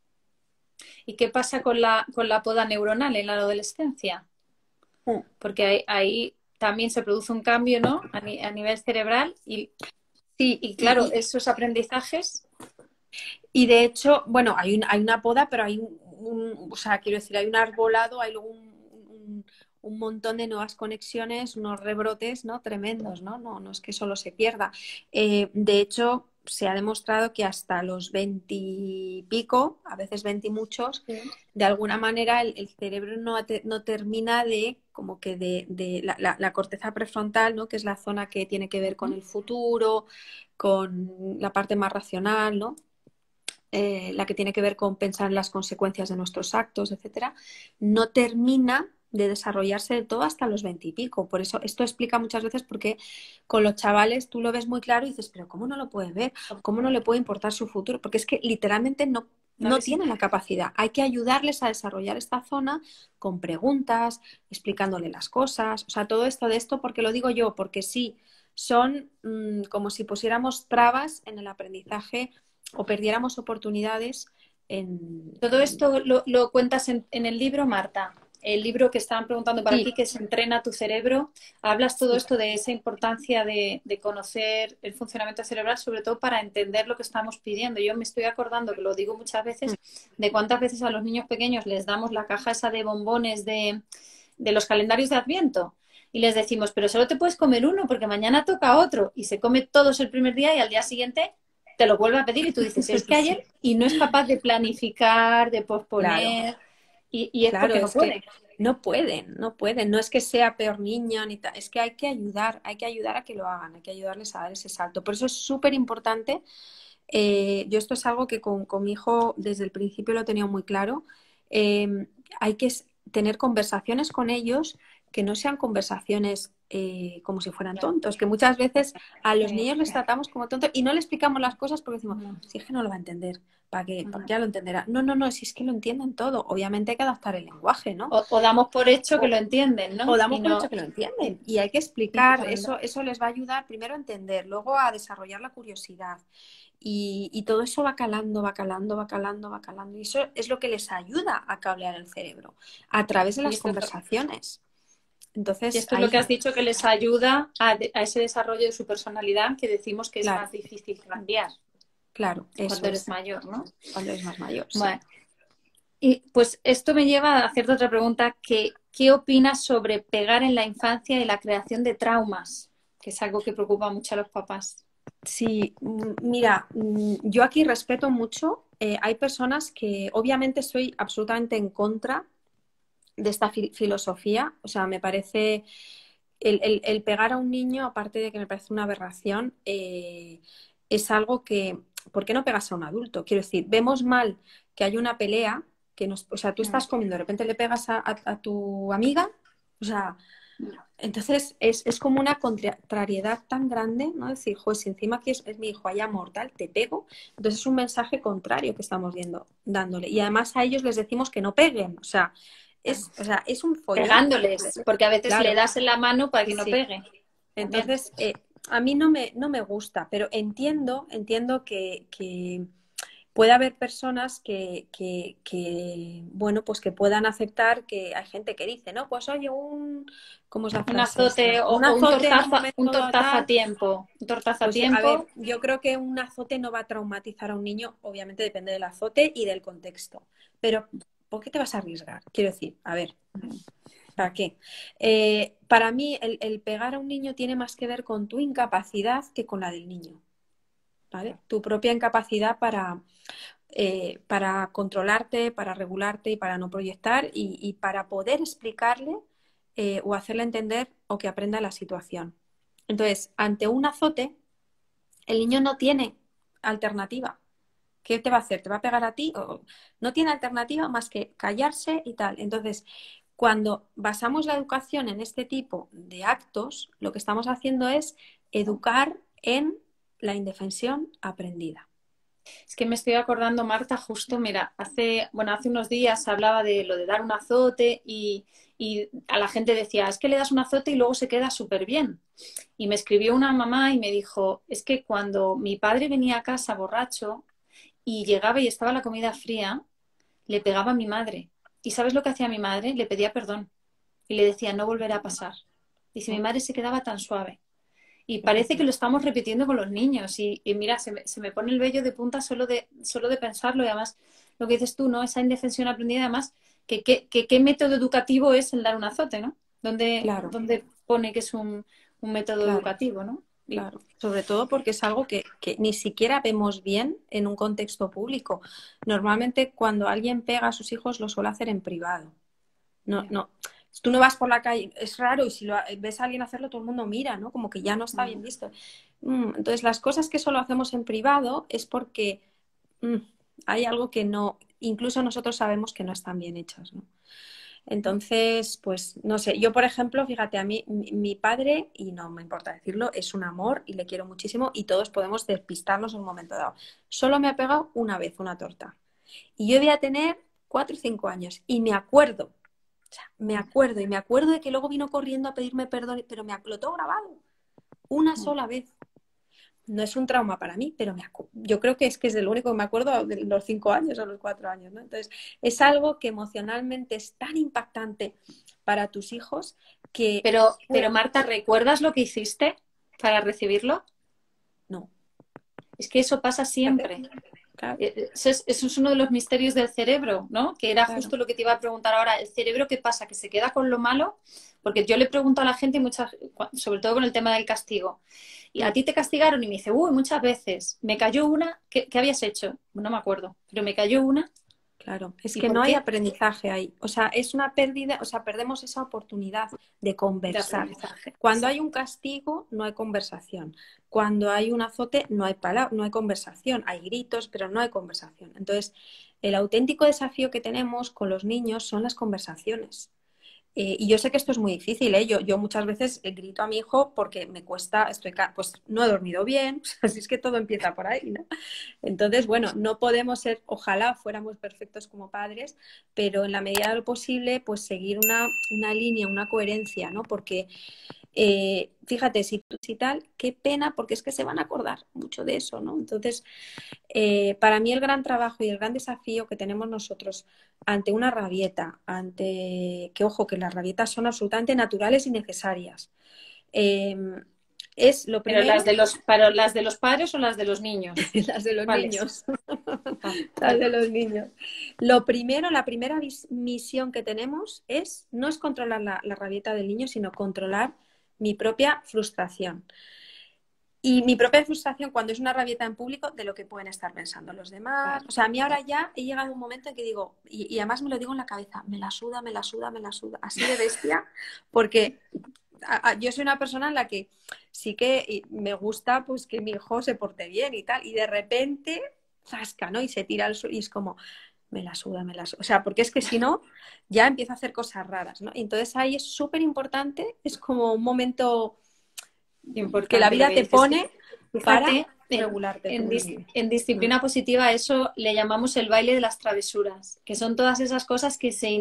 ¿Y qué pasa con la poda neuronal en la adolescencia? Mm. Porque ahí también se produce un cambio, ¿no? A nivel cerebral Sí, y claro, esos aprendizajes. y de hecho, bueno, hay una poda, pero hay o sea, quiero decir, hay un arbolado, hay luego un montón de nuevas conexiones, unos rebrotes, ¿no? Tremendos, ¿no? No es que solo se pierda. De hecho, se ha demostrado que hasta los 20 y pico, a veces 20 y muchos, Sí. de alguna manera el cerebro no termina de, como que de la corteza prefrontal, ¿no? Que es la zona que tiene que ver con Ujú. el futuro, con la parte más racional, ¿no? La que tiene que ver con pensar en las consecuencias de nuestros actos, etcétera, no termina de desarrollarse de todo hasta los 20 y pico. Por eso esto explica muchas veces por qué con los chavales tú lo ves muy claro y dices, pero ¿cómo no lo puede ver? ¿Cómo no le puede importar su futuro? Porque es que literalmente No no les tienen la capacidad. Hay que ayudarles a desarrollar esta zona con preguntas, explicándole las cosas. O sea, todo esto de esto, porque lo digo yo, porque sí, son como si pusiéramos trabas en el aprendizaje o perdiéramos oportunidades en... Todo esto lo cuentas en el libro, Marta. El libro que estaban preguntando por Sí, aquí, que se entrena tu cerebro. Hablas todo sí. esto de esa importancia de conocer el funcionamiento cerebral, sobre todo para entender lo que estamos pidiendo. Yo me estoy acordando, que lo digo muchas Mm. veces, de cuántas veces a los niños pequeños les damos la caja esa de bombones de los calendarios de Adviento. Y les decimos, pero solo te puedes comer uno porque mañana toca otro. Y se come todos el primer día y al día siguiente te lo vuelve a pedir y tú dices, es que Sí, ayer y no es capaz de planificar, de claro, posponer. y es Claro, porque no es que pueden. no pueden. No es que sea peor niño ni tal, es que hay que ayudar a que lo hagan, hay que ayudarles a dar ese salto. Por eso es súper importante. Yo esto es algo que con mi hijo desde el principio lo he tenido muy claro. Hay que tener conversaciones con ellos que no sean conversaciones como si fueran tontos, que muchas veces a los niños les tratamos como tontos y no le explicamos las cosas porque decimos, si es que no lo va a entender, ¿para qué? ¿Para qué ya lo entenderá? No, no, no, si es que lo entienden todo. Obviamente hay que adaptar el lenguaje, ¿no? O damos por hecho que O, lo entienden, o ¿no? damos Y por hecho no, que lo entienden y hay que y explicar, cuando, eso les va a ayudar primero a entender, luego a desarrollar la curiosidad y todo eso va calando, va calando, va calando, va calando y eso es lo que les ayuda a cablear el cerebro a través de y las conversaciones. y Entonces, esto es lo ahí, que has dicho que les ayuda a ese desarrollo de su personalidad que decimos que es claro, más difícil cambiar claro, eso cuando eres es, mayor, ¿no? cuando eres más mayor, sí. Bueno, y pues esto me lleva a hacerte otra pregunta, que ¿qué opinas sobre pegar en la infancia y la creación de traumas? Que es algo que preocupa mucho a los papás. Sí, mira, yo aquí respeto mucho. Hay personas que obviamente estoy absolutamente en contra de esta filosofía. O sea, me parece el pegar a un niño, aparte de que me parece una aberración, es algo que, ¿por qué no pegas a un adulto? Quiero decir, vemos mal que hay una pelea, o sea, tú estás comiendo, de repente le pegas a tu amiga, o sea, entonces es como una contrariedad tan grande, ¿no? Decir, joder, si encima aquí es mi hijo, hay amor, tal, te pego. Entonces es un mensaje contrario que estamos dándole. Y además a ellos les decimos que no peguen. O sea, es un follón. Pegándoles, porque a veces le Claro, das en la mano para que no sí. pegue. También. Entonces, a mí no me gusta, pero entiendo que puede haber personas bueno, pues que puedan aceptar que hay gente que dice, no, pues oye, ¿cómo es la Un frase azote esta? Un o azote en un un momento tortazo a tal, tiempo. Un tortazo a pues a ver, tiempo. yo creo que un azote no va a traumatizar a un niño, obviamente depende del azote y del contexto, pero ¿por qué te vas a arriesgar? Quiero decir, a ver, ¿para qué? Para mí el pegar a un niño tiene más que ver con tu incapacidad que con la del niño, ¿vale? Tu propia incapacidad para controlarte, para regularte y para no proyectar y para poder explicarle o hacerle entender o que aprenda la situación. Entonces, ante un azote, el niño no tiene alternativa. ¿Qué te va a hacer? ¿Te va a pegar a ti? No tiene alternativa más que callarse y tal. Entonces, cuando basamos la educación en este tipo de actos, lo que estamos haciendo es educar en la indefensión aprendida. Es que me estoy acordando, Marta, justo, mira, hace unos días hablaba de lo de dar un azote y a la gente decía, es que le das un azote y luego se queda súper bien. Y me escribió una mamá y me dijo, es que cuando mi padre venía a casa borracho y llegaba y estaba la comida fría, le pegaba a mi madre. ¿Y sabes lo que hacía mi madre? Le pedía perdón y le decía, no volverá a pasar. Y si mi madre se quedaba tan suave. Y parece que lo estamos repitiendo con los niños. Y mira, se me pone el vello de punta solo de pensarlo. Y además, lo que dices tú, ¿no? Esa indefensión aprendida, además, ¿qué método educativo es el dar un azote, ¿no? Claro, ¿Dónde pone que es un método claro, educativo, ¿no? claro. Sobre todo porque es algo que ni siquiera vemos bien en un contexto público. Normalmente cuando alguien pega a sus hijos lo suele hacer en privado. No, Ya. no. Tú no vas por la calle, es raro, y si ves a alguien hacerlo, todo el mundo mira, ¿no? Como que ya no está bien Mm. visto. Entonces, las cosas que solo hacemos en privado es porque mm, hay algo que no, incluso nosotros sabemos que no están bien hechas, ¿no? Entonces, pues no sé, yo por ejemplo, fíjate, a mí mi padre, y no me importa decirlo, es un amor y le quiero muchísimo y todos podemos despistarnos en un momento dado. Solo me ha pegado una vez una torta. Y yo debía tener 4 o 5 años y me acuerdo, o sea, me acuerdo y me acuerdo de que luego vino corriendo a pedirme perdón, pero lo tengo grabado una sola vez. No es un trauma para mí, pero yo creo que es de lo único que me acuerdo de los 5 años o los 4 años, ¿no? Entonces, es algo que emocionalmente es tan impactante para tus hijos que Pero Marta, ¿recuerdas lo que hiciste para recibirlo? no, Es que eso pasa fíjate, siempre. claro, Eso es uno de los misterios del cerebro, ¿no? Que era claro. justo lo que te iba a preguntar ahora. ¿El cerebro qué pasa? ¿Que se queda con lo malo? Porque yo le pregunto a la gente, sobre todo con el tema del castigo, y a Mm, ti te castigaron y me dice, uy, muchas veces, me cayó una, ¿qué habías hecho? No me acuerdo, pero me cayó una. Claro, es ¿Y que por no hay qué? aprendizaje ahí. O sea, es una pérdida, o sea, perdemos esa oportunidad de De conversar. aprendizaje. Cuando hay Exacto. un castigo, no hay conversación. Cuando hay un azote, no hay no hay conversación. Hay gritos, pero no hay conversación. Entonces, el auténtico desafío que tenemos con los niños son las conversaciones. Y yo sé que esto es muy difícil, ¿eh? Yo muchas veces grito a mi hijo porque me cuesta, pues no he dormido bien, así es que todo empieza por ahí, ¿no? Entonces, bueno, no podemos ser, ojalá fuéramos perfectos como padres, pero en la medida de lo posible, pues seguir una línea, una coherencia, ¿no? Porque fíjate, si tal, qué pena, porque es que se van a acordar mucho de eso, ¿no? Entonces, para mí el gran trabajo y el gran desafío que tenemos nosotros ante una rabieta, que ojo, que las rabietas son absolutamente naturales y necesarias, eh, es lo Pero primero, las de los padres o las de los niños. las de los ¿Cuáles? niños, Ah, las vale. de los niños. Lo primero, la primera misión que tenemos no es controlar la rabieta del niño, sino controlar mi propia frustración. Y mi propia frustración cuando es una rabieta en público de lo que pueden estar pensando los demás. Vale. O sea, a mí ahora ya he llegado a un momento en que digo, y además me lo digo en la cabeza, me la suda, así de bestia, porque yo soy una persona en la que sí que me gusta pues que mi hijo se porte bien y tal, y de repente zasca, ¿no? Y se tira al suelo y es como, me la suda, me la suda. O sea, porque es que si no, ya empieza a hacer cosas raras, ¿no? Y entonces ahí es súper importante, es como un momento que la Importante lo vida que te dices. pone para Fíjate, regularte tú mismo. en Mm. disciplina positiva eso le llamamos el baile de las travesuras, que son todas esas cosas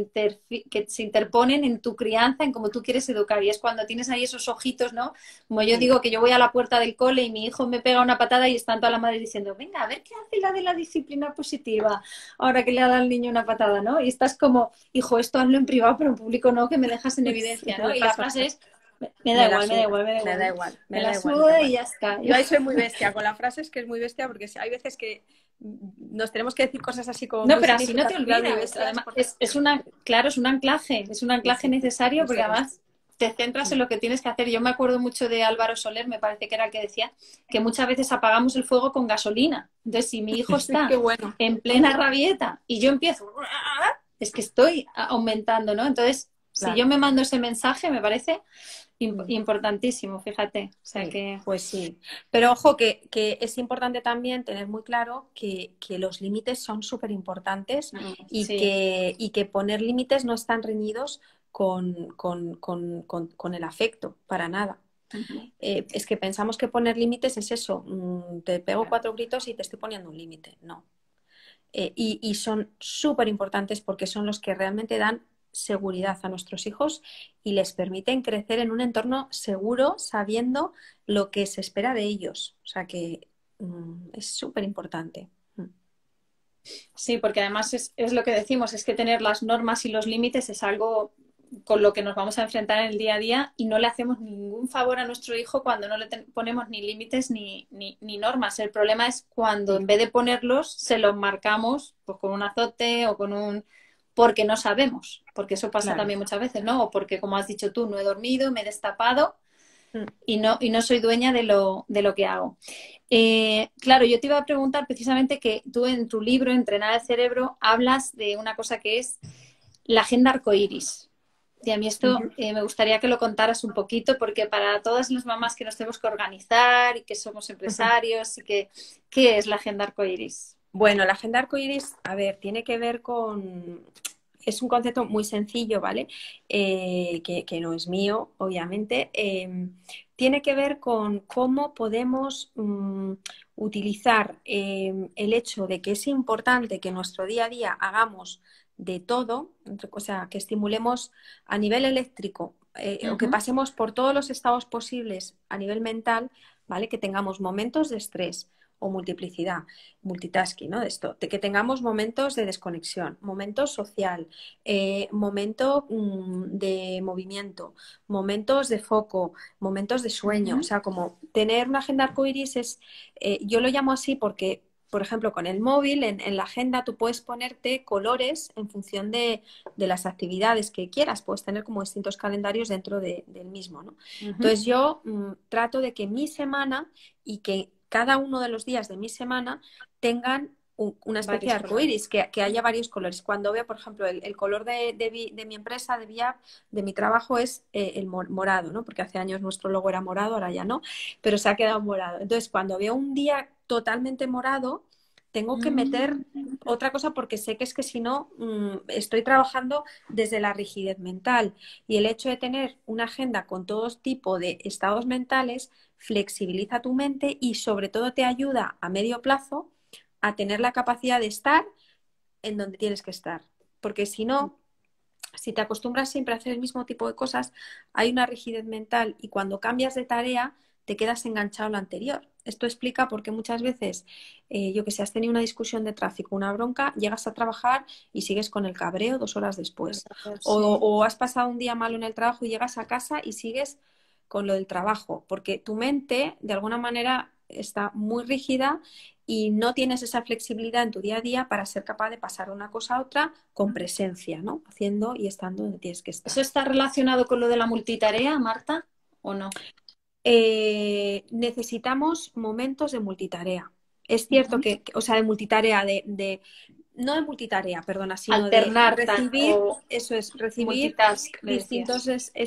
que se interponen en tu crianza, en cómo tú quieres educar. Y es cuando tienes ahí esos ojitos, ¿no? Como yo Sí, digo que yo voy a la puerta del cole y mi hijo me pega una patada y están toda la madre diciendo, venga, a ver qué hace la de la disciplina positiva, ahora que le ha dado al niño una patada, ¿no? Y estás como, hijo, esto hazlo en privado, pero en público no, que me dejas en sí, evidencia, ¿no? me Y la pasa. frase es, me da Me la igual, me da suda, igual, me da me igual, da ¿no? igual, Me me da la igual, me da suda y igual. ya está. Yo ahí soy muy bestia, con la frase es que es muy bestia porque hay veces que nos tenemos que decir cosas así como No, muy pero así no te significativas, muy olvidas. bestias. Además, claro, es un Sí, anclaje sí, necesario porque eso es. además te centras Mm. en lo que tienes que hacer. Yo me acuerdo mucho de Álvaro Soler, me parece que era el que decía que muchas veces apagamos el fuego con gasolina. Entonces, si mi hijo Qué está bueno. en plena rabieta y yo empiezo, es que estoy aumentando, ¿no? Entonces, si yo Claro. me mando ese mensaje, me parece Mm. importantísimo, fíjate. O sea Sí, que pues sí. Pero ojo que es importante también tener muy claro que los límites son súper importantes sí. y que poner límites no están reñidos con el afecto, para nada. Ujú. Es que pensamos que poner límites es eso, te pego Claro. 4 gritos y te estoy poniendo un límite. No. Y son súper importantes porque son los que realmente dan seguridad a nuestros hijos y les permiten crecer en un entorno seguro sabiendo lo que se espera de ellos. O sea que es súper importante. Sí, porque además es lo que decimos, es que tener las normas y los límites es algo con lo que nos vamos a enfrentar en el día a día y no le hacemos ningún favor a nuestro hijo cuando no le ponemos ni límites ni normas. El problema es cuando Sí, en vez de ponerlos se los marcamos pues, con un azote o con un... porque no sabemos, porque eso pasa claro. también muchas veces, ¿no? O porque, como has dicho tú, no he dormido, me he destapado Mm. y no soy dueña de lo que hago. Claro, yo te iba a preguntar precisamente que tú en tu libro, Entrenar el cerebro, hablas de una cosa que es la agenda arcoíris. Y a mí esto Ujú. me gustaría que lo contaras un poquito, porque para todas las mamás que nos tenemos que organizar y que somos empresarios, ¿qué es la agenda arcoíris? Bueno, la agenda arcoíris, a ver, tiene que ver es un concepto muy sencillo, ¿vale? Que no es mío, obviamente. Tiene que ver con cómo podemos utilizar el hecho de que es importante que en nuestro día a día hagamos de todo, o sea, que estimulemos a nivel eléctrico o que Ujú. pasemos por todos los estados posibles a nivel mental, ¿vale? Que tengamos momentos de estrés o multiplicidad multitasking, ¿no? De esto, de que tengamos momentos de desconexión, momento social, momento de movimiento, momentos de foco, momentos de sueño. O Ujú. sea, como tener una agenda arcoiris yo lo llamo así porque, por ejemplo, con el móvil, en la agenda tú puedes ponerte colores en función de las actividades que quieras. Puedes tener como distintos calendarios dentro del mismo, ¿no? Ujú. Entonces yo trato de que mi semana y que cada uno de los días de mi semana tengan una especie de Varios colores. arcoíris, que haya varios colores. Cuando veo, por ejemplo, el color de mi empresa, de VIAP, de mi trabajo, es el morado, ¿no? Porque hace años nuestro logo era morado, ahora ya no, pero se ha quedado morado. Entonces, cuando veo un día totalmente morado, tengo que meter otra cosa porque sé que es que si no, estoy trabajando desde la rigidez mental. Y el hecho de tener una agenda con todo tipo de estados mentales flexibiliza tu mente y sobre todo te ayuda a medio plazo a tener la capacidad de estar en donde tienes que estar. Porque si no, si te acostumbras siempre a hacer el mismo tipo de cosas, hay una rigidez mental y cuando cambias de tarea te quedas enganchado a lo anterior. Esto explica por qué muchas veces, yo que sé, has tenido una discusión de tráfico, una bronca, llegas a trabajar y sigues con el cabreo 2 horas después. Sí. O has pasado un día malo en el trabajo y llegas a casa y sigues con lo del trabajo, porque tu mente, de alguna manera, está muy rígida y no tienes esa flexibilidad en tu día a día para ser capaz de pasar de una cosa a otra con presencia, ¿no? Haciendo y estando donde tienes que estar. ¿Eso está relacionado con lo de la multitarea, Marta, o no? Necesitamos momentos de multitarea. Es cierto Ujú. que o sea, de multitarea, no de multitarea, perdona, sino de Alternar recibir, o eso es, recibir multitask, le distintos decías.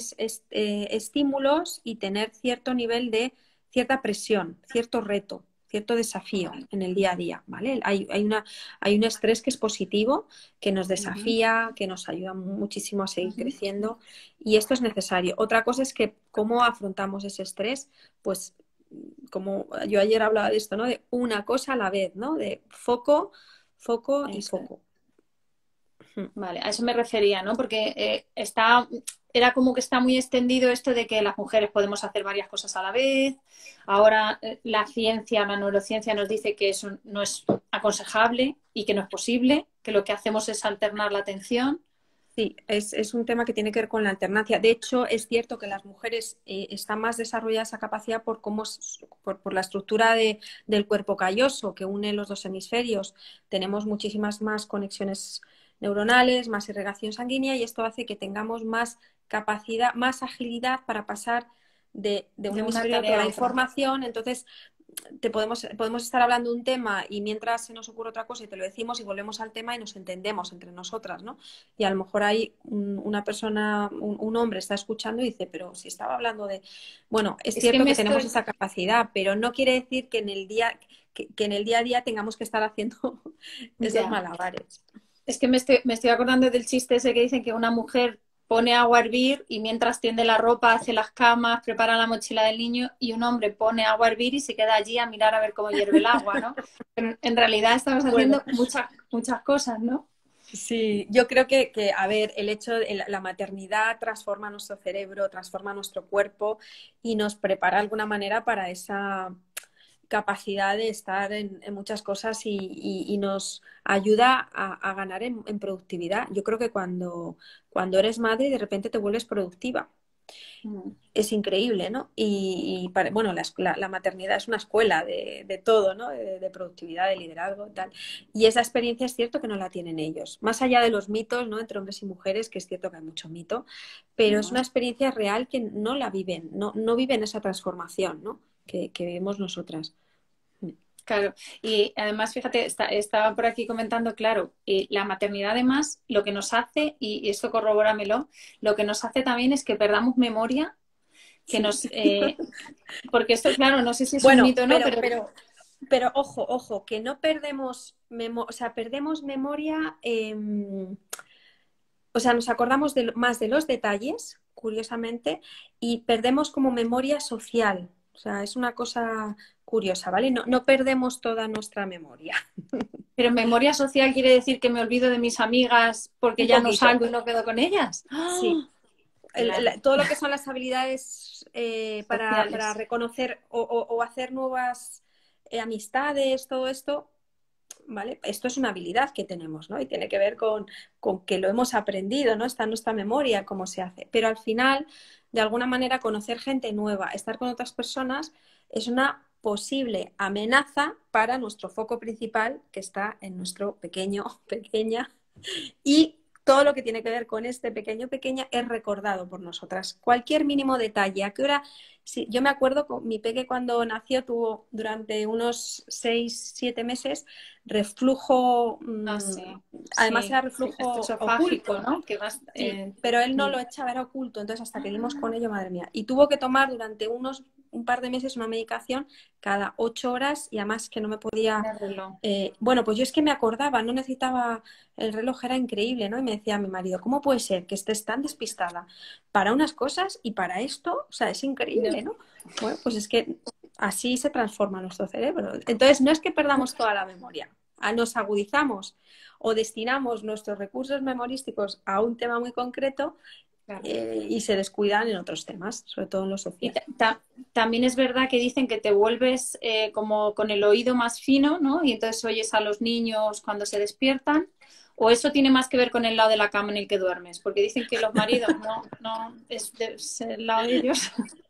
estímulos y tener cierto nivel de cierta presión, cierto reto, cierto desafío Vale. en el día a día, ¿vale? Hay un estrés que es positivo, que nos Ujú. desafía, que nos ayuda muchísimo a seguir creciendo y esto es necesario. Otra cosa es que cómo afrontamos ese estrés, pues como yo ayer hablaba de esto, ¿no? De una cosa a la vez, ¿no? De foco, foco y Eso es. foco. Vale, a eso me refería, ¿no? Porque era como que está muy extendido esto de que las mujeres podemos hacer varias cosas a la vez. Ahora la ciencia, la neurociencia nos dice que eso no es aconsejable y que no es posible, que lo que hacemos es alternar la atención. Sí, es un tema que tiene que ver con la alternancia. De hecho, es cierto que las mujeres está más desarrollada esa capacidad por por la estructura del cuerpo calloso que une los dos hemisferios. Tenemos muchísimas más conexiones neuronales, más irrigación sanguínea y esto hace que tengamos más capacidad, más agilidad para pasar de un De una hemisferio a otro tarea la a otra. información. Entonces, podemos estar hablando de un tema y mientras se nos ocurre otra cosa y te lo decimos y volvemos al tema y nos entendemos entre nosotras, ¿no? Y a lo mejor hay una persona, un hombre está escuchando y dice, pero si estaba hablando de... Bueno, es Es que cierto me que tenemos estoy, esa capacidad, pero no quiere decir que en el día, que en el día a día tengamos que estar haciendo esos ya, malabares. es que me estoy acordando del chiste ese que dicen que una mujer pone agua a hervir y mientras tiende la ropa, hace las camas, prepara la mochila del niño y un hombre pone agua a hervir y se queda allí a mirar a ver cómo hierve el agua, ¿no? Pero en realidad estamos Bueno, haciendo muchas cosas, ¿no? sí, yo creo a ver, el hecho de la maternidad transforma nuestro cerebro, transforma nuestro cuerpo y nos prepara de alguna manera para esa capacidad de estar en muchas cosas y nos ayuda a ganar en productividad. Yo creo que cuando eres madre de repente te vuelves productiva. Mm. Es increíble, ¿no? Bueno, la maternidad es una escuela de todo, ¿no? De productividad, de liderazgo y tal. Y esa experiencia es cierto que no la tienen ellos. Más allá de los mitos, ¿no? Entre hombres y mujeres, que es cierto que hay mucho mito, pero es No, una experiencia real que no la viven, no viven esa transformación, ¿no? Que vemos nosotras. claro, y además, fíjate, estaba por aquí comentando, claro, la maternidad además lo que nos hace, y esto corrobóramelo, lo que nos hace también es que perdamos memoria, que Sí. porque esto, claro, no sé si es un Bueno, mito o no, pero pero ojo, que no perdemos, o sea, perdemos memoria, o sea, nos acordamos más de los detalles, curiosamente, y perdemos como memoria social. O sea, es una cosa curiosa, ¿vale? No perdemos toda nuestra memoria. Pero memoria social quiere decir que me olvido de mis amigas porque Un ya no poquito, salgo y no quedo con ellas. sí. ¡Ah! Claro, Todo lo que son las habilidades para sociales. reconocer o hacer nuevas amistades, todo esto, ¿vale? Esto es una habilidad que tenemos, ¿no? Y tiene que ver con que lo hemos aprendido, ¿no? Está en nuestra memoria cómo se hace. Pero al final, de alguna manera, conocer gente nueva, estar con otras personas, es una posible amenaza para nuestro foco principal, que está en nuestro pequeño, pequeña, y todo lo que tiene que ver con este pequeño, pequeña, es recordado por nosotras. Cualquier mínimo detalle, ¿a qué hora? Sí, yo me acuerdo, mi peque cuando nació tuvo durante unos 6, 7 meses reflujo, Ah, sí, además sí, era sí, esto reflujo esofágico, oculto. ¿no? Que vas, Sí, pero él no lo echaba, era oculto, entonces hasta que dimos con ello, madre mía. Y tuvo que tomar durante un par de meses una medicación cada 8 horas y además que no me podía... el reloj. bueno, pues yo es que me acordaba, no necesitaba, el reloj era increíble, ¿no? Y me decía mi marido, ¿cómo puede ser que estés tan despistada para unas cosas y para esto? O sea, es increíble, ¿no? Bueno, pues es que así se transforma nuestro cerebro. Entonces, no es que perdamos toda la memoria, nos agudizamos o destinamos nuestros recursos memorísticos a un tema muy concreto Claro. y se descuidan en otros temas, sobre todo en lo Y social. también es verdad que dicen que te vuelves como con el oído más fino, ¿no? Y entonces oyes a los niños cuando se despiertan. ¿O eso tiene más que ver con el lado de la cama en el que duermes? Porque dicen que los maridos no es el lado de ellos.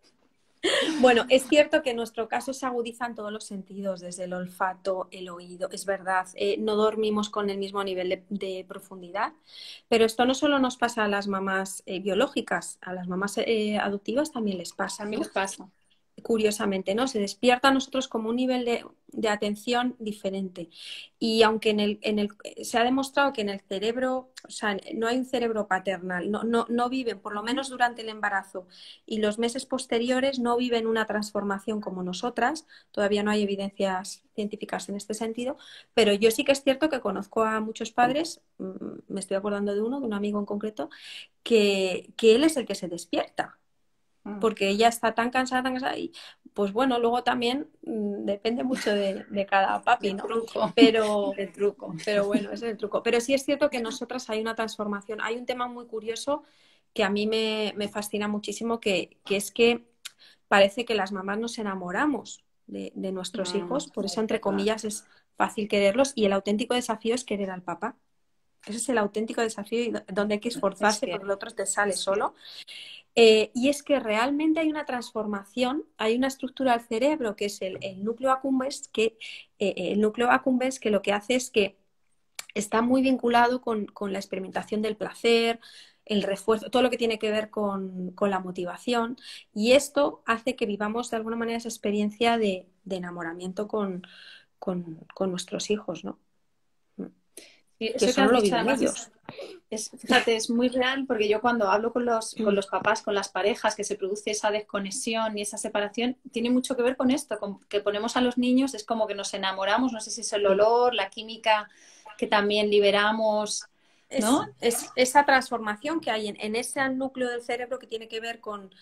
Bueno, es cierto que en nuestro caso se agudizan todos los sentidos, desde el olfato, el oído, es verdad, no dormimos con el mismo nivel de profundidad, pero esto no solo nos pasa a las mamás biológicas, a las mamás adoptivas también les pasa, También ¿no? les pasa. Curiosamente, ¿no? Se despierta a nosotros como un nivel de atención diferente. Y aunque se ha demostrado que en el cerebro, o sea, no hay un cerebro paternal, no viven, por lo menos durante el embarazo y los meses posteriores, no viven una transformación como nosotras. Todavía no hay evidencias científicas en este sentido, pero yo sí que es cierto que conozco a muchos padres, me estoy acordando de uno, de un amigo en concreto, que él es el que se despierta porque ella está tan cansada y pues bueno, luego también depende mucho de cada papi, Del ¿no? truco. Pero, Del truco. pero bueno, ese es el truco. Pero sí es cierto que en nosotras hay una transformación. Hay un tema muy curioso que a mí me fascina muchísimo, que es que parece que las mamás nos enamoramos de nuestros hijos, por eso, Es entre verdad. comillas, es fácil quererlos y el auténtico desafío es querer al papá. Ese es el auténtico desafío y donde hay que Es esforzarse porque el cierto. otro te sale Es cierto. solo. Y es que realmente hay una transformación, hay una estructura del cerebro que es el núcleo accumbens, el núcleo accumbens que lo que hace es que está muy vinculado con la experimentación del placer, el refuerzo, todo lo que tiene que ver con la motivación. Y esto hace que vivamos de alguna manera esa experiencia de enamoramiento con nuestros hijos, ¿no? Y Que eso que eso no has lo dicho viven además ellos. fíjate, es muy real porque yo cuando hablo con los papás, con las parejas, que se produce esa desconexión y esa separación, tiene mucho que ver con esto, con que ponemos a los niños, es como que nos enamoramos, no sé si es el Sí. olor, la química que también liberamos, ¿no? Es esa transformación que hay en ese núcleo del cerebro que tiene que ver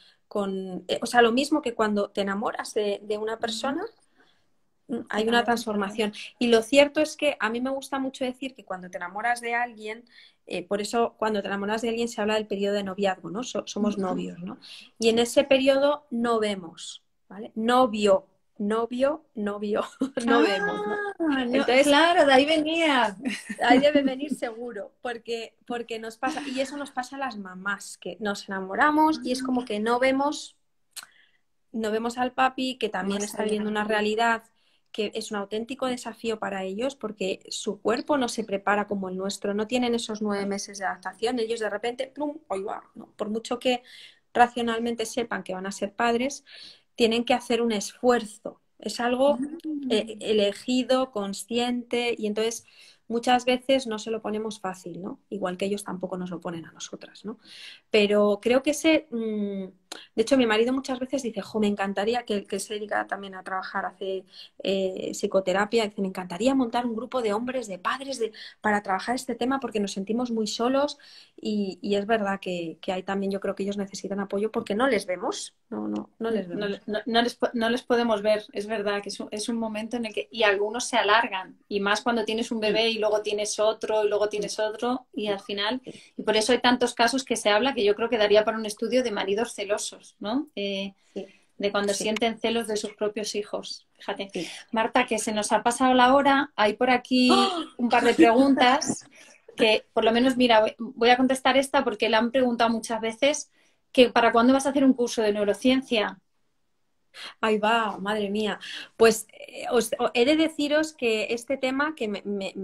o sea, lo mismo que cuando te enamoras de una persona, Te hay una enamoras también. transformación. Y lo cierto es que a mí me gusta mucho decir que cuando te enamoras de alguien, por eso cuando te enamoras de alguien se habla del periodo de noviazgo, ¿no? Somos novios, ¿no? Y en ese periodo no vemos, ¿vale? Novio, novio, novio, no vemos, ¿no? Ah, no, Entonces, claro, de ahí venía. ahí debe venir seguro, porque nos pasa, y eso nos pasa a las mamás, que nos enamoramos y es como que no vemos al papi, que también Más está allá. viviendo una realidad que es un auténtico desafío para ellos, porque su cuerpo no se prepara como el nuestro, no tienen esos 9 meses de adaptación, ellos de repente, ¡plum!, ahí va, ¿no? Por mucho que racionalmente sepan que van a ser padres, tienen que hacer un esfuerzo. Es algo elegido, consciente, y entonces muchas veces no se lo ponemos fácil, ¿no? Igual que ellos tampoco nos lo ponen a nosotras, ¿no? Pero creo que de hecho, mi marido muchas veces dice, jo, me encantaría que él se dedica también a trabajar, hace psicoterapia, dice, me encantaría montar un grupo de hombres, de padres, para trabajar este tema porque nos sentimos muy solos y es verdad que hay también, yo creo que ellos necesitan apoyo porque no les vemos, no les No, vemos. no les podemos ver, es verdad que es un momento en el que, y algunos se alargan, y más cuando tienes un Mm, bebé y luego tienes otro, y luego mm, tienes otro, y al final, sí. y por eso hay tantos casos que se habla que yo creo que daría para un estudio de maridos celosos, ¿no? Sí, De cuando sí, sienten celos de sus propios hijos. Fíjate. sí. Marta, que se nos ha pasado la hora, hay por aquí ¡Oh! un par de preguntas que, por lo menos, mira, voy a contestar esta porque la han preguntado muchas veces que ¿para cuándo vas a hacer un curso de neurociencia? Ahí va, madre mía. Pues he de deciros que este tema que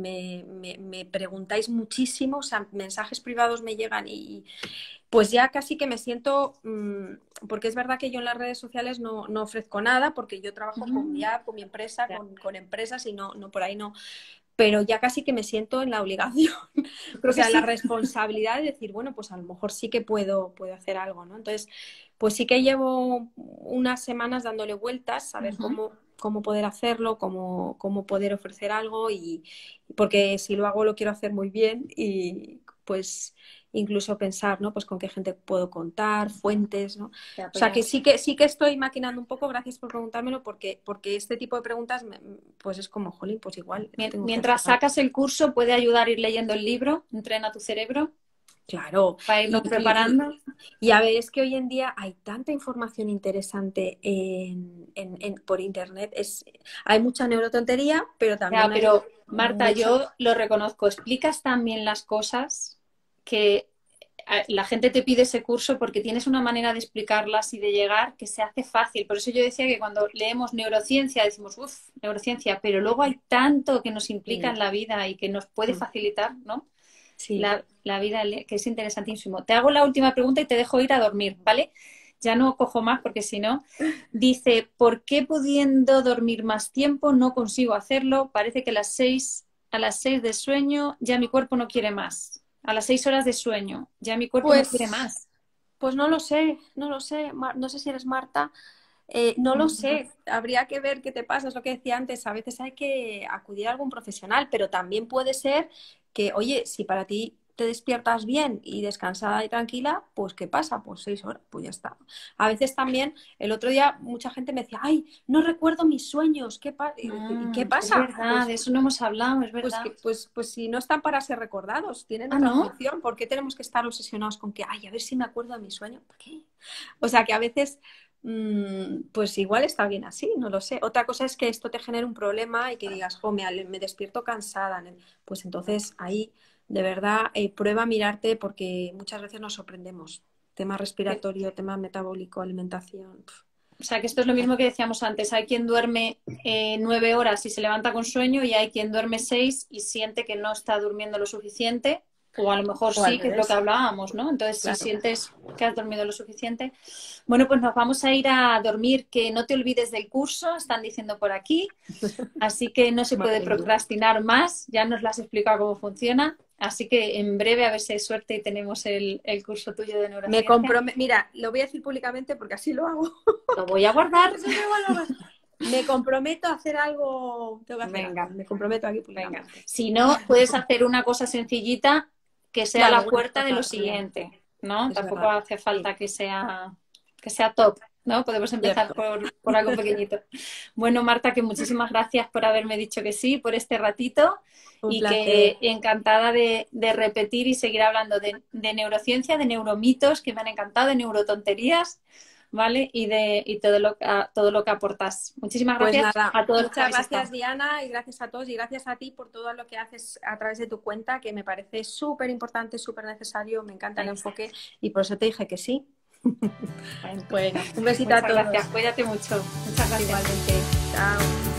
me preguntáis muchísimo, o sea, mensajes privados me llegan y pues ya casi que me siento, porque es verdad que yo en las redes sociales no ofrezco nada, porque yo trabajo con mi empresa, Ya. con empresas y no por ahí no, pero ya casi que me siento en la obligación, o Creo que sea, la sí. responsabilidad de decir, bueno, pues a lo mejor sí que puedo hacer algo, ¿no? Entonces, pues sí que llevo unas semanas dándole vueltas a ver Ujú. cómo poder hacerlo, cómo poder ofrecer algo y porque si lo hago lo quiero hacer muy bien y pues incluso pensar, ¿no? Pues con qué gente puedo contar, fuentes, ¿no? Te O sea que apoyas. sí que estoy maquinando un poco, gracias por preguntármelo, porque este tipo de preguntas pues es como, jolín, pues igual tengo que hacer Mientras algo. sacas el curso, puede ayudar ir leyendo el libro, Entrena tu cerebro, Claro, para y, irnos y- preparando. y a ver, es que hoy en día hay tanta información interesante por internet. Hay mucha neurotontería, pero Ya, también hay pero Marta, mucha... yo lo reconozco, explicas tan bien las cosas que la gente te pide ese curso porque tienes una manera de explicarlas y de llegar que se hace fácil. Por eso yo decía que cuando leemos neurociencia decimos, uff, neurociencia, pero luego hay tanto que nos implica Sí, en la vida y que nos puede facilitar, ¿no? sí. La vida, que es interesantísimo. Te hago la última pregunta y te dejo ir a dormir, ¿vale? Ya no cojo más porque si no, dice, ¿por qué pudiendo dormir más tiempo no consigo hacerlo? Parece que a las 6 de sueño ya mi cuerpo no quiere más. A las 6 horas de sueño ya mi cuerpo no quiere Pues, más. pues no lo sé, no sé si eres Marta. No lo sé, habría que ver qué te pasa, es lo que decía antes, a veces hay que acudir a algún profesional, pero también puede ser que, oye, si para ti te despiertas bien y descansada y tranquila, pues ¿qué pasa? Pues 6 horas, pues ya está. A veces también, el otro día mucha gente me decía, ay, no recuerdo mis sueños, ¿y qué Es pasa? verdad, de eso no hemos hablado, es Pues, verdad. pues si no están para ser recordados, tienen Ah, otra ¿no? función, ¿por qué tenemos que estar obsesionados con que, ay, a ver si me acuerdo de mi sueño? ¿Por qué? O sea que a veces, pues igual está bien así, no lo sé. Otra cosa es que esto te genere un problema y que digas, jo, me despierto cansada. Pues entonces ahí, de verdad, prueba a mirarte porque muchas veces nos sorprendemos. Tema respiratorio, tema metabólico, alimentación. O sea, que esto es lo mismo que decíamos antes. Hay quien duerme 9 horas y se levanta con sueño y hay quien duerme 6 y siente que no está durmiendo lo suficiente. O a lo mejor O al sí, que es lo que revés, hablábamos, ¿no? Entonces, si claro. sientes que has dormido lo suficiente, bueno, pues nos vamos a ir a dormir, que no te olvides del curso, están diciendo por aquí. Así que no se puede Madre mía. procrastinar más, ya nos lo has explicado cómo funciona. Así que en breve, a ver si hay suerte y tenemos el curso tuyo de neurociencia. Mira, lo voy a decir públicamente porque así lo hago. Lo voy a guardar. Eso me va a lograr. Me comprometo a hacer algo, tengo que hacer algo, Venga. me comprometo aquí Venga, públicamente. si no, puedes hacer una cosa sencillita que sea Claro, la una puerta de lo cosa también, siguiente, ¿no? es Tampoco verdad. hace Sí, falta que sea top, ¿no? Podemos empezar cierto. por algo pequeñito. Bueno, Marta, que muchísimas gracias por haberme dicho que sí, por este ratito Un y placer. que encantada de repetir y seguir hablando de neurociencia, de neuromitos, que me han encantado, de neurotonterías, ¿vale? Y todo lo que aportas. Muchísimas Pues gracias nada, a todos los que muchas habéis estado. gracias Diana y gracias a todos y gracias a ti por todo lo que haces a través de tu cuenta, que me parece súper importante, súper necesario, me encanta el Venga. enfoque y por eso te dije que sí. Bueno, Bueno, un besito a muchas todos. gracias. Cuídate mucho. Muchas gracias. Igualmente. Chao.